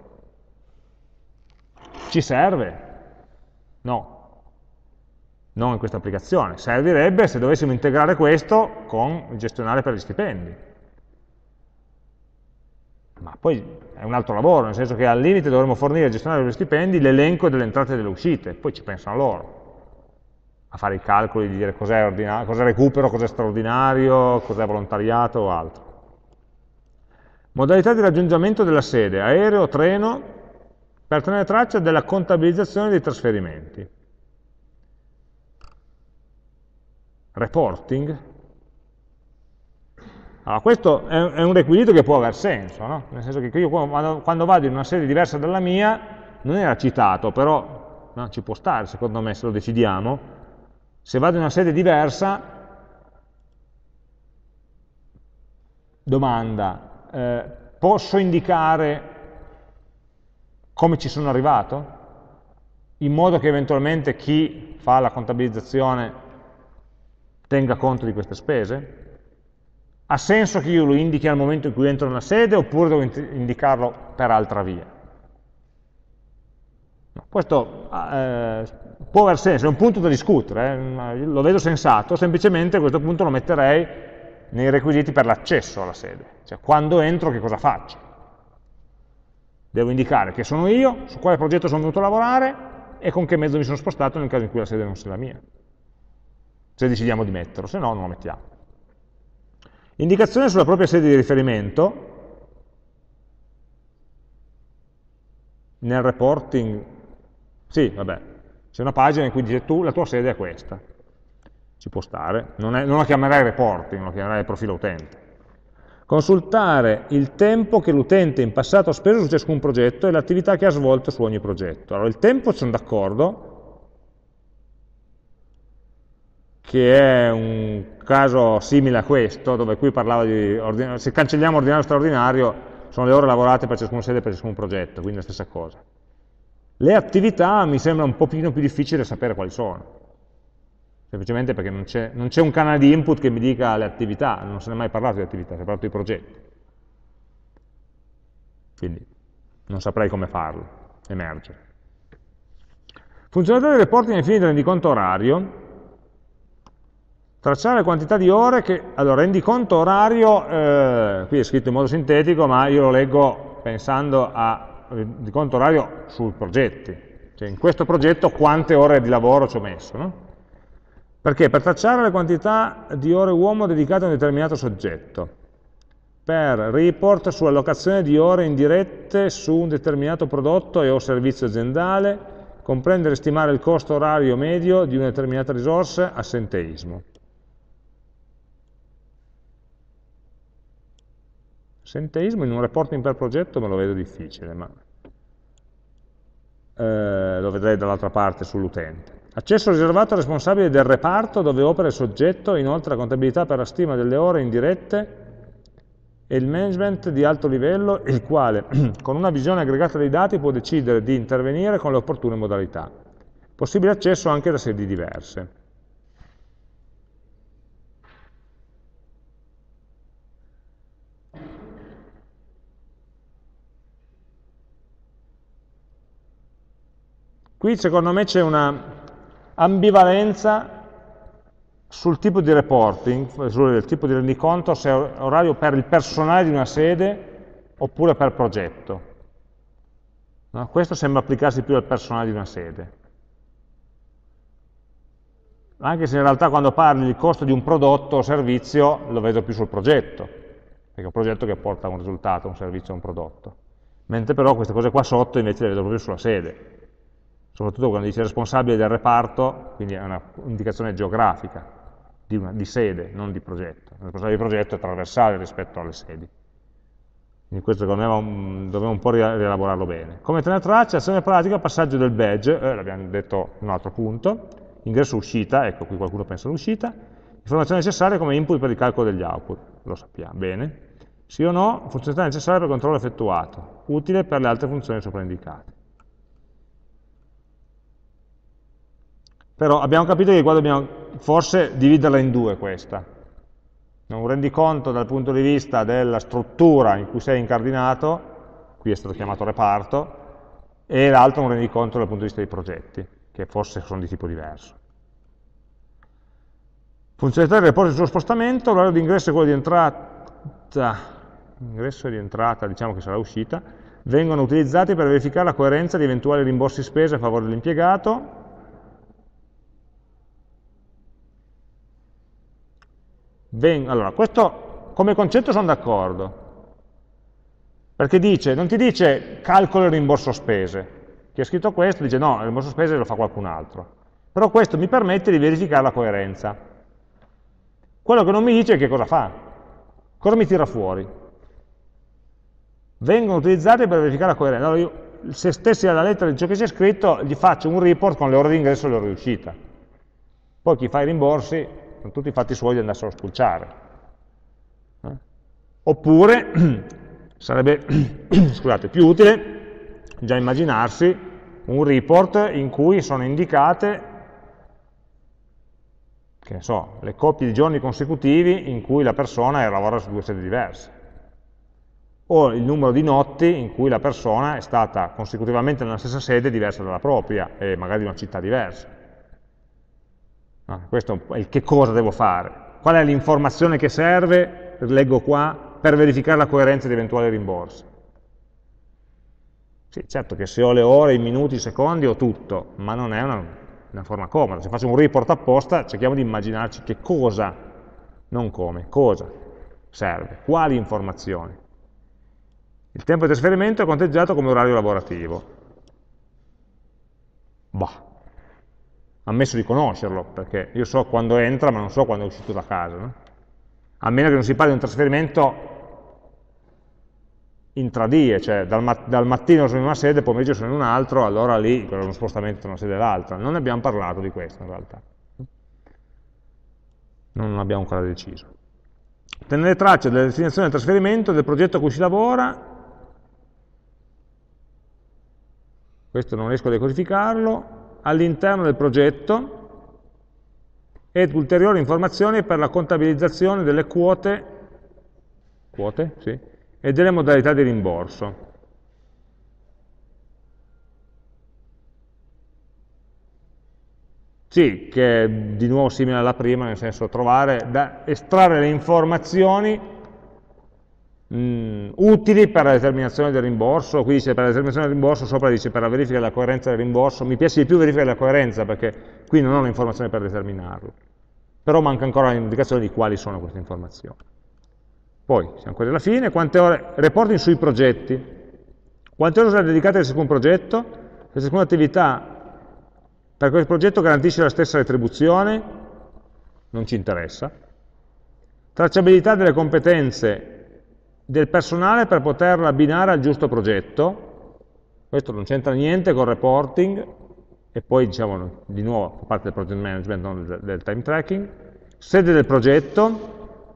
S1: Ci serve? No, non in questa applicazione. Servirebbe se dovessimo integrare questo con il gestionale per gli stipendi. Ma poi è un altro lavoro, nel senso che al limite dovremmo fornire al gestionale per gli stipendi l'elenco delle entrate e delle uscite, poi ci pensano loro a fare i calcoli di dire cos'è recupero, cos'è straordinario, cos'è volontariato o altro. Modalità di raggiungimento della sede, aereo o treno, per tenere traccia della contabilizzazione dei trasferimenti. Reporting. Allora, questo è un requisito che può aver senso, no? Nel senso che io quando vado in una sede diversa dalla mia, non era citato, però no, ci può stare, secondo me, se lo decidiamo. Se vado in una sede diversa, domanda, posso indicare come ci sono arrivato? In modo che eventualmente chi fa la contabilizzazione tenga conto di queste spese? Ha senso che io lo indichi al momento in cui entro in una sede oppure devo indicarlo per altra via? No, questo può aver senso, è un punto da discutere, lo vedo sensato, semplicemente a questo punto lo metterei nei requisiti per l'accesso alla sede, cioè quando entro che cosa faccio. Devo indicare che sono io, su quale progetto sono venuto a lavorare e con che mezzo mi sono spostato nel caso in cui la sede non sia la mia. Se decidiamo di metterlo, se no non lo mettiamo. Indicazione sulla propria sede di riferimento. Nel reporting, sì, vabbè, c'è una pagina in cui dice tu, la tua sede è questa. Ci può stare, non la chiamerai reporting, la chiamerai profilo utente. Consultare il tempo che l'utente in passato ha speso su ciascun progetto e l'attività che ha svolto su ogni progetto. Allora, il tempo sono d'accordo, che è un caso simile a questo, dove qui parlava di, se cancelliamo ordinario e straordinario, sono le ore lavorate per ciascuna sede e per ciascun progetto, quindi la stessa cosa. Le attività mi sembra un pochino più difficile sapere quali sono, semplicemente perché non c'è un canale di input che mi dica le attività, non se ne è mai parlato di attività, si è parlato di progetti. Quindi non saprei come farlo, emergere. Funzionalità del reporting ai fini del rendiconto orario. Tracciare le quantità di ore che... Allora, rendiconto orario, qui è scritto in modo sintetico, ma io lo leggo pensando a rendiconto orario sui progetti. Cioè, in questo progetto quante ore di lavoro ci ho messo, no? Perché? Per tracciare le quantità di ore uomo dedicate a un determinato soggetto, per report sull'allocazione di ore indirette su un determinato prodotto e o servizio aziendale, comprendere e stimare il costo orario medio di una determinata risorsa, assenteismo. Assenteismo in un reporting per progetto me lo vedo difficile, ma lo vedrei dall'altra parte sull'utente. Accesso riservato al responsabile del reparto dove opera il soggetto, inoltre la contabilità per la stima delle ore indirette e il management di alto livello, il quale, con una visione aggregata dei dati, può decidere di intervenire con le opportune modalità. Possibile accesso anche da sedi diverse. Qui secondo me c'è una ambivalenza sul tipo di reporting, sul tipo di rendiconto, se è orario per il personale di una sede oppure per progetto. No? Questo sembra applicarsi più al personale di una sede. Anche se in realtà quando parli del costo di un prodotto o servizio lo vedo più sul progetto, perché è un progetto che porta a un risultato, un servizio o un prodotto. Mentre però queste cose qua sotto invece le vedo proprio sulla sede. Soprattutto quando dice responsabile del reparto, quindi è un'indicazione geografica di sede, non di progetto. Il responsabile di progetto è trasversale rispetto alle sedi. Quindi questo secondo me dobbiamo un po' rielaborarlo bene. Come tenere traccia, azione pratica, passaggio del badge, l'abbiamo detto in un altro punto, ingresso-uscita, ecco qui qualcuno pensa all'uscita, informazioni necessarie come input per il calcolo degli output, lo sappiamo, bene. Sì o no, funzionalità necessaria per il controllo effettuato, utile per le altre funzioni sopra indicate. Però abbiamo capito che qua dobbiamo forse dividerla in due questa. Un rendiconto dal punto di vista della struttura in cui sei incardinato, qui è stato chiamato reparto, e l'altro un rendiconto dal punto di vista dei progetti, che forse sono di tipo diverso. Funzionalità del report sullo spostamento, l'orario di ingresso e quello di entrata, ingresso e di entrata, diciamo che sarà uscita, vengono utilizzati per verificare la coerenza di eventuali rimborsi spese a favore dell'impiegato. Allora, questo come concetto sono d'accordo, perché non ti dice calcolo il rimborso spese, chi ha scritto questo dice no, il rimborso spese lo fa qualcun altro, però questo mi permette di verificare la coerenza. Quello che non mi dice è che cosa fa, cosa mi tira fuori. Vengono utilizzati per verificare la coerenza. Allora io, se stessi alla lettera di ciò che c'è scritto, gli faccio un report con le ore di ingresso e le ore di uscita. Poi chi fa i rimborsi sono tutti i fatti suoi di andarselo a spulciare. Oppure sarebbe scusate, più utile già immaginarsi un report in cui sono indicate, che ne so, le coppie di giorni consecutivi in cui la persona lavora su due sedi diverse, o il numero di notti in cui la persona è stata consecutivamente nella stessa sede diversa dalla propria e magari in una città diversa. Questo è il che cosa devo fare. Qual è l'informazione che serve, leggo qua, per verificare la coerenza di eventuali rimborsi? Sì, certo che se ho le ore, i minuti, i secondi, ho tutto, ma non è una forma comoda. Se faccio un report apposta, cerchiamo di immaginarci che cosa, non come, cosa serve, quali informazioni. Il tempo di trasferimento è conteggiato come orario lavorativo. Bah. Ammesso di conoscerlo, perché io so quando entra ma non so quando è uscito da casa, no? A meno che non si parli di un trasferimento intradie, cioè dal mattino sono in una sede, pomeriggio sono in un altro, allora lì c'è uno spostamento tra una sede e l'altra. Non ne abbiamo parlato di questo in realtà. Non abbiamo ancora deciso. Tenere traccia delle destinazioni del trasferimento del progetto a cui si lavora. Questo non riesco a decodificarlo, all'interno del progetto ed ulteriori informazioni per la contabilizzazione delle quote sì, e delle modalità di rimborso. Sì, che è di nuovo simile alla prima, nel senso estrarre le informazioni utili per la determinazione del rimborso. Qui dice per la determinazione del rimborso, sopra dice per la verifica della coerenza del rimborso. Mi piace di più verifica della coerenza perché qui non ho le informazioni per determinarlo, però manca ancora l'indicazione di quali sono queste informazioni. Poi, siamo quasi alla fine, quante ore, reporting sui progetti, quante ore sono dedicate a ciascun progetto, se ciascuna attività per quel progetto garantisce la stessa retribuzione, non ci interessa. Tracciabilità delle competenze del personale per poterla abbinare al giusto progetto, questo non c'entra niente col reporting, e poi diciamo di nuovo fa parte del project management, non del time tracking. Sede del progetto,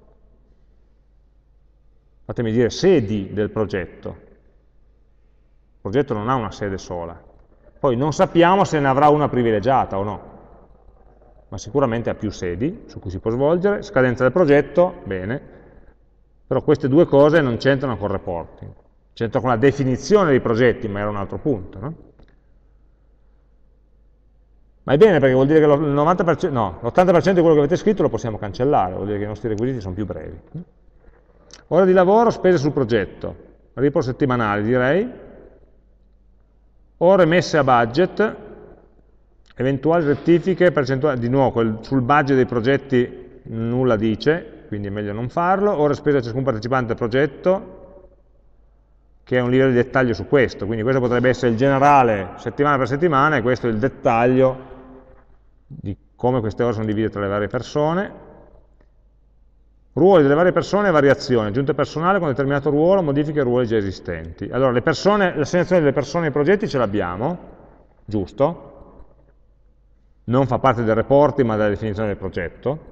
S1: fatemi dire sedi del progetto, il progetto non ha una sede sola, poi non sappiamo se ne avrà una privilegiata o no, ma sicuramente ha più sedi su cui si può svolgere. Scadenza del progetto, bene, però queste due cose non c'entrano col reporting, c'entrano con la definizione dei progetti, ma era un altro punto, no? Ma è bene perché vuol dire che l'80% di quello che avete scritto lo possiamo cancellare, vuol dire che i nostri requisiti sono più brevi. Ore di lavoro, spese sul progetto, report settimanali direi, ore messe a budget, eventuali rettifiche, percentuali, di nuovo sul budget dei progetti nulla dice, quindi è meglio non farlo. Ore spese a ciascun partecipante al progetto, che è un livello di dettaglio su questo, quindi questo potrebbe essere il generale settimana per settimana e questo è il dettaglio di come queste ore sono divise tra le varie persone. Ruoli delle varie persone e variazioni, aggiunte personale con determinato ruolo, modifiche ai ruoli già esistenti. Allora, l'assegnazione delle persone ai progetti ce l'abbiamo, giusto? Non fa parte del reporting ma della definizione del progetto.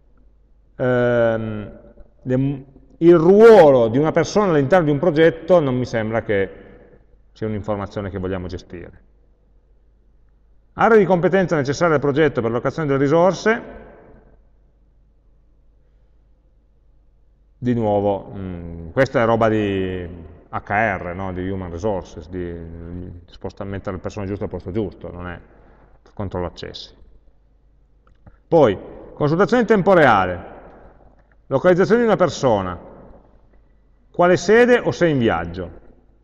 S1: Il ruolo di una persona all'interno di un progetto non mi sembra che sia un'informazione che vogliamo gestire. Area di competenza necessaria al progetto per l'allocazione delle risorse, di nuovo, questa è roba di HR, no? Di Human Resources, di mettere le persone giuste al posto giusto, non è controllo accessi. Poi, consultazione in tempo reale, localizzazione di una persona, quale sede o se è in viaggio.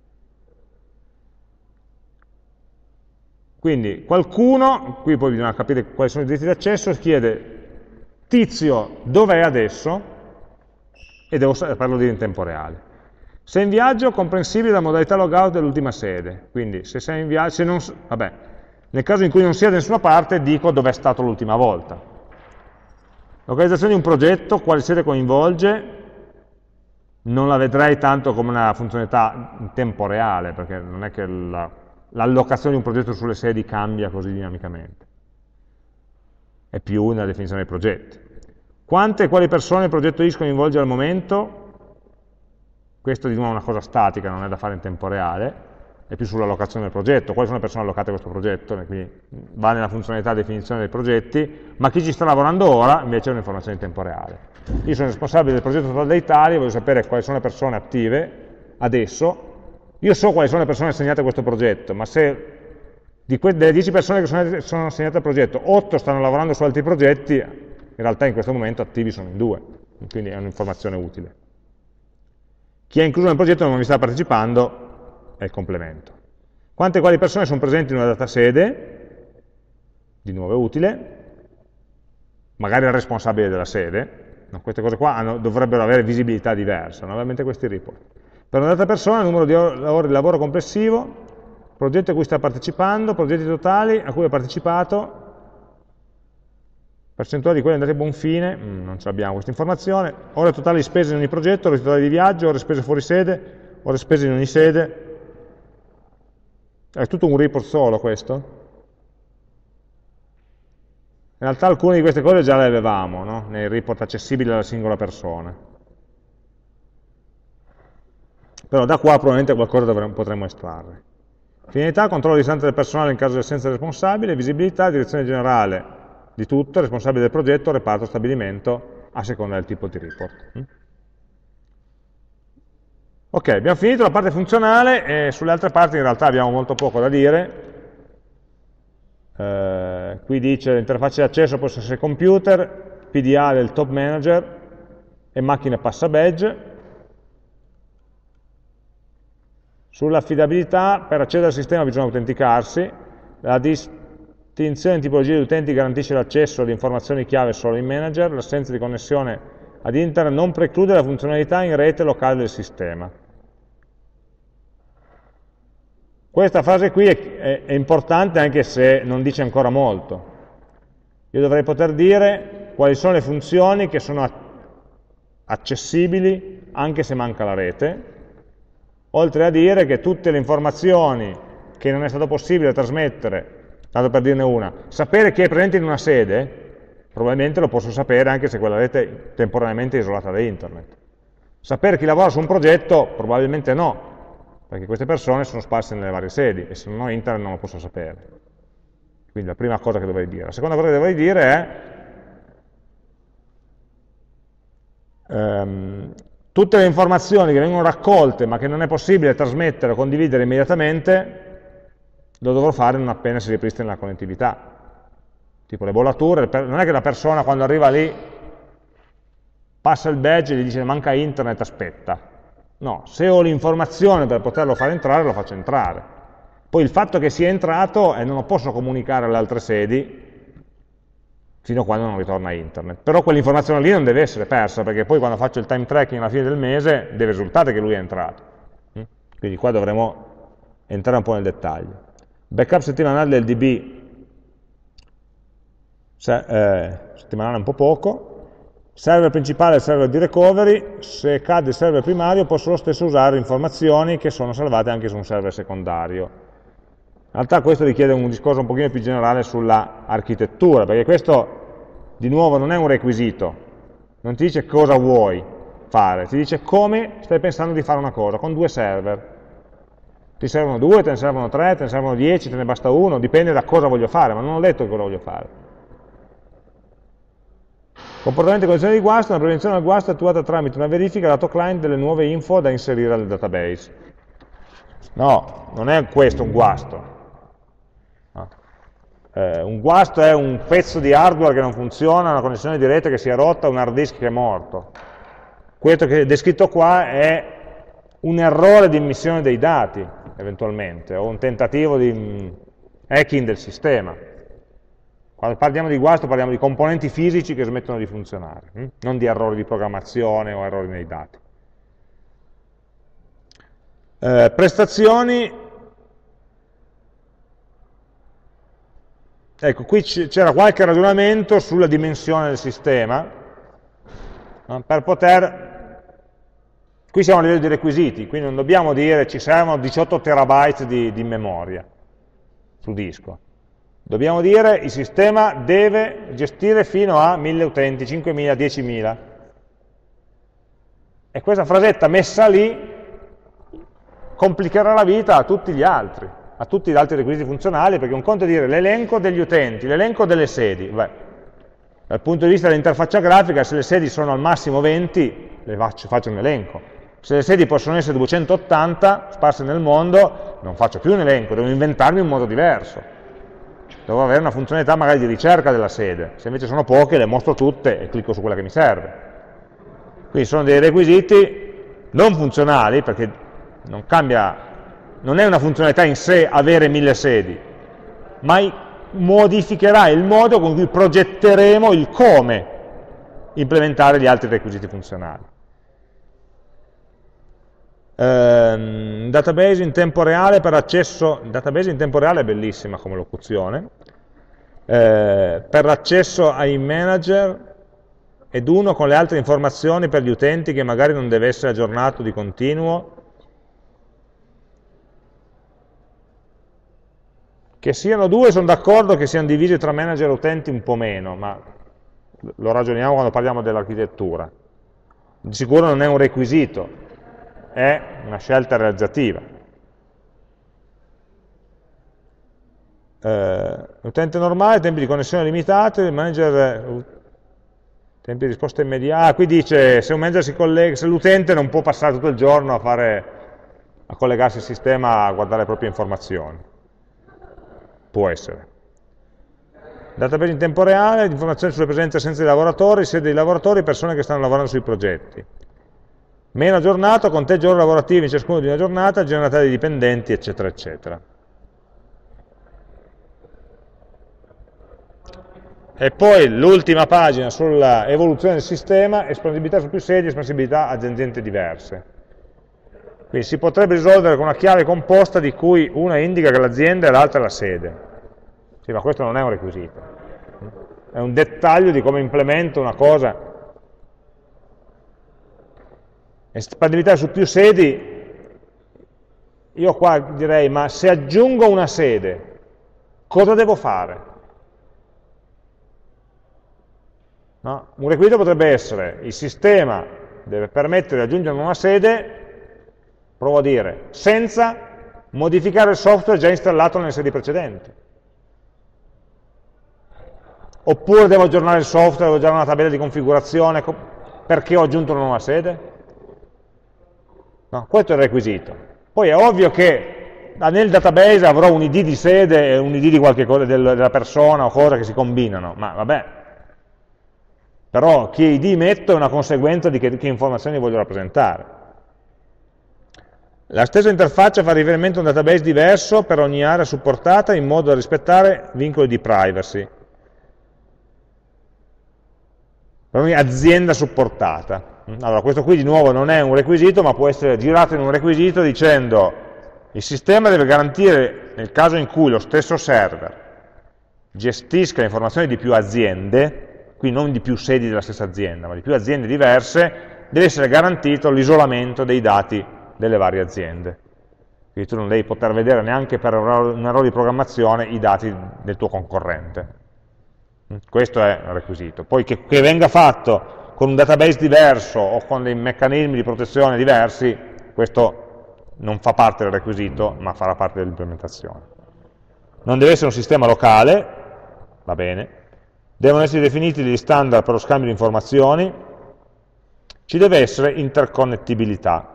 S1: Quindi qualcuno, qui poi bisogna capire quali sono i diritti d'accesso, chiede Tizio dov'è adesso e devo saperlo dire in tempo reale. Se è in viaggio, comprensibile la modalità logout dell'ultima sede, quindi se sei in viaggio, nel caso in cui non sia da nessuna parte dico dov'è stato l'ultima volta. Localizzazione di un progetto, quale sede coinvolge, non la vedrei tanto come una funzionalità in tempo reale, perché non è che l'allocazione di un progetto sulle sedi cambia così dinamicamente. È più una definizione dei progetti. Quante e quali persone il progetto IS coinvolge al momento? Questo di nuovo è una cosa statica, non è da fare in tempo reale, è più sull'allocazione del progetto. Quali sono le persone allocate a questo progetto? Quindi va nella funzionalità di definizione dei progetti, ma chi ci sta lavorando ora invece è un'informazione in tempo reale. Io sono responsabile del progetto Total Italia, voglio sapere quali sono le persone attive adesso. Io so quali sono le persone assegnate a questo progetto, ma se delle 10 persone che sono assegnate al progetto, 8 stanno lavorando su altri progetti, in realtà in questo momento attivi sono in 2, quindi è un'informazione utile. Chi è incluso nel progetto e non vi sta partecipando è il complemento. Quante e quali persone sono presenti in una data sede, di nuovo è utile, magari il responsabile della sede, no, queste cose qua dovrebbero avere visibilità diversa, non ovviamente questi report. Per una data persona, il numero di ore di lavoro complessivo, progetti a cui sta partecipando, progetti totali a cui ha partecipato, percentuale di quelli andati a buon fine, non ce l'abbiamo questa informazione, ore totali di spese in ogni progetto, ore totali di viaggio, ore spese fuori sede, ore spese in ogni sede, è tutto un report solo questo? In realtà alcune di queste cose già le avevamo, no? Nei report accessibili alla singola persona. Però da qua probabilmente qualcosa potremmo estrarre. Finalità, controllo di istanza del personale in caso di assenza responsabile, visibilità, direzione generale di tutto, responsabile del progetto, reparto, stabilimento, a seconda del tipo di report. Ok, abbiamo finito la parte funzionale e sulle altre parti in realtà abbiamo molto poco da dire. Qui dice l'interfaccia di accesso può essere computer, PDA del top manager e macchina passa badge. Sull'affidabilità, per accedere al sistema bisogna autenticarsi, la distinzione di tipologia di utenti garantisce l'accesso alle informazioni chiave solo in manager, l'assenza di connessione ad internet non preclude la funzionalità in rete locale del sistema. Questa frase qui è importante anche se non dice ancora molto. Io dovrei poter dire quali sono le funzioni che sono accessibili anche se manca la rete, oltre a dire che tutte le informazioni che non è stato possibile trasmettere, tanto per dirne una, sapere chi è presente in una sede, probabilmente lo posso sapere anche se quella rete è temporaneamente isolata da internet. Sapere chi lavora su un progetto, probabilmente no, perché queste persone sono sparse nelle varie sedi e se non ho internet non lo posso sapere. Quindi la prima cosa che dovrei dire. La seconda cosa che dovrei dire è tutte le informazioni che vengono raccolte ma che non è possibile trasmettere o condividere immediatamente, lo dovrò fare non appena si ripristina la connettività. Tipo le bollature, non è che la persona quando arriva lì passa il badge e gli dice manca internet, aspetta. No, se ho l'informazione per poterlo fare entrare, lo faccio entrare. Poi il fatto che sia entrato non lo posso comunicare alle altre sedi fino a quando non ritorna internet. Però quell'informazione lì non deve essere persa, perché poi quando faccio il time tracking alla fine del mese deve risultare che lui è entrato. Quindi qua dovremo entrare un po' nel dettaglio. Backup settimanale del DB, settimanale un po' poco. Server principale e server di recovery, se cade il server primario posso lo stesso usare informazioni che sono salvate anche su un server secondario. In realtà questo richiede un discorso un pochino più generale sulla architettura, perché questo di nuovo non è un requisito, non ti dice cosa vuoi fare, ti dice come stai pensando di fare una cosa, con due server. Ti servono 2, te ne servono 3, te ne servono 10, te ne basta uno, dipende da cosa voglio fare, ma non ho detto cosa voglio fare. Comportamento di condizione di guasto, una prevenzione del guasto è attuata tramite una verifica lato client delle nuove info da inserire al database. No, non è questo un guasto. No. Un guasto è un pezzo di hardware che non funziona, una connessione di rete che si è rotta, un hard disk che è morto. Questo che è descritto qua è un errore di immissione dei dati, eventualmente, o un tentativo di hacking del sistema. Quando parliamo di guasto parliamo di componenti fisici che smettono di funzionare, non di errori di programmazione o errori nei dati. Prestazioni, ecco, qui c'era qualche ragionamento sulla dimensione del sistema, per poter, qui siamo a livello di requisiti, quindi non dobbiamo dire ci servono 18 terabyte di memoria sul disco. Dobbiamo dire il sistema deve gestire fino a 1000 utenti, 5000, 10.000. E questa frasetta messa lì complicherà la vita a tutti gli altri requisiti funzionali, perché un conto è dire l'elenco degli utenti, l'elenco delle sedi. Beh, dal punto di vista dell'interfaccia grafica, se le sedi sono al massimo 20, faccio un elenco. Se le sedi possono essere 280 sparse nel mondo, non faccio più un elenco, devo inventarmi un modo diverso. Devo avere una funzionalità magari di ricerca della sede, se invece sono poche le mostro tutte e clicco su quella che mi serve. Quindi sono dei requisiti non funzionali, perché non cambia, non è una funzionalità in sé avere 1000 sedi, ma modificherà il modo con cui progetteremo il come implementare gli altri requisiti funzionali. Database in tempo reale per accesso, database in tempo reale è bellissima come locuzione, per l'accesso ai manager con le altre informazioni per gli utenti che magari non deve essere aggiornato di continuo, Che siano due sono d'accordo, che siano divisi tra manager e utenti un po' meno, ma lo ragioniamo quando parliamo dell'architettura. Di sicuro non è un requisito, è una scelta realizzativa. Utente normale, tempi di connessione limitati, il manager, tempi di risposta immediata. Qui dice se un manager si collega, se l'utente non può passare tutto il giorno a collegarsi al sistema a guardare le proprie informazioni. Può essere. Database in tempo reale, informazioni sulle presenze e assenze dei lavoratori, sede dei lavoratori e persone che stanno lavorando sui progetti. Meno aggiornato, conteggio ore lavorative in ciascuno di una giornata, generalità dei dipendenti, eccetera, eccetera. E poi l'ultima pagina sulla evoluzione del sistema, espansibilità su più sedi, espansibilità ad aziende diverse. Quindi si potrebbe risolvere con una chiave composta di cui una indica che l'azienda e l'altra è la sede. Sì, ma questo non è un requisito. È un dettaglio di come implemento una cosa. Espandibilità su più sedi, io qua direi, ma se aggiungo una sede, cosa devo fare? No? Un requisito potrebbe essere, il sistema deve permettere di aggiungere una nuova sede, provo a dire, senza modificare il software già installato nelle sedi precedenti. Oppure devo aggiornare il software, devo aggiornare una tabella di configurazione, perché ho aggiunto una nuova sede? No, questo è il requisito. Poi è ovvio che nel database avrò un ID di sede e un ID di qualche cosa della persona o cosa che si combinano, ma vabbè. Però che ID metto è una conseguenza di che informazioni voglio rappresentare. La stessa interfaccia fa riferimento a un database diverso per ogni area supportata in modo da rispettare vincoli di privacy. Per ogni azienda supportata. Allora, questo qui di nuovo non è un requisito, ma può essere girato in un requisito dicendo il sistema deve garantire, nel caso in cui lo stesso server gestisca le informazioni di più aziende, quindi non di più sedi della stessa azienda, ma di più aziende diverse, deve essere garantito l'isolamento dei dati delle varie aziende. Quindi tu non devi poter vedere neanche per un errore di programmazione i dati del tuo concorrente. Questo è il requisito. Poi che venga fatto con un database diverso o con dei meccanismi di protezione diversi, questo non fa parte del requisito, ma farà parte dell'implementazione. Non deve essere un sistema locale, va bene, devono essere definiti degli standard per lo scambio di informazioni, ci deve essere interconnettibilità.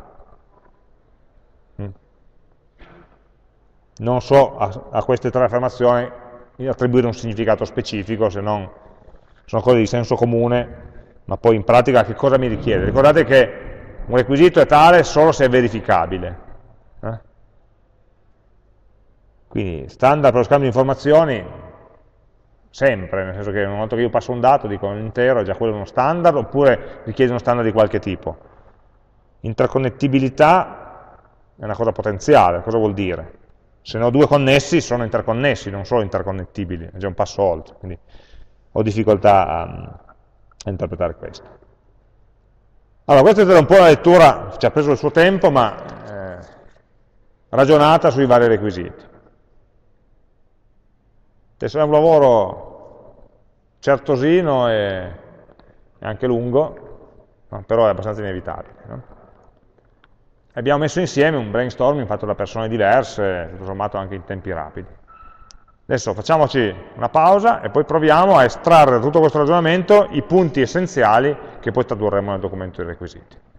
S1: Non so a queste tre affermazioni attribuire un significato specifico, se non sono cose di senso comune, ma poi in pratica che cosa mi richiede? Ricordate che un requisito è tale solo se è verificabile. Quindi standard per lo scambio di informazioni, sempre, nel senso che una volta che io passo un dato, dico un intero, è già quello uno standard, oppure richiede uno standard di qualche tipo. Interconnettibilità è una cosa potenziale, cosa vuol dire? Se ne ho due connessi, sono interconnessi, non solo interconnettibili, è già un passo oltre, quindi ho difficoltà a interpretare questo. Allora, questa è stata un po' la lettura, ci ha preso il suo tempo, ma ragionata sui vari requisiti. Sarà un lavoro certosino e anche lungo, no? Però è abbastanza inevitabile. No? Abbiamo messo insieme un brainstorming fatto da persone diverse, tutto sommato anche in tempi rapidi. Adesso facciamoci una pausa e poi proviamo a estrarre da tutto questo ragionamento i punti essenziali che poi tradurremo nel documento dei requisiti.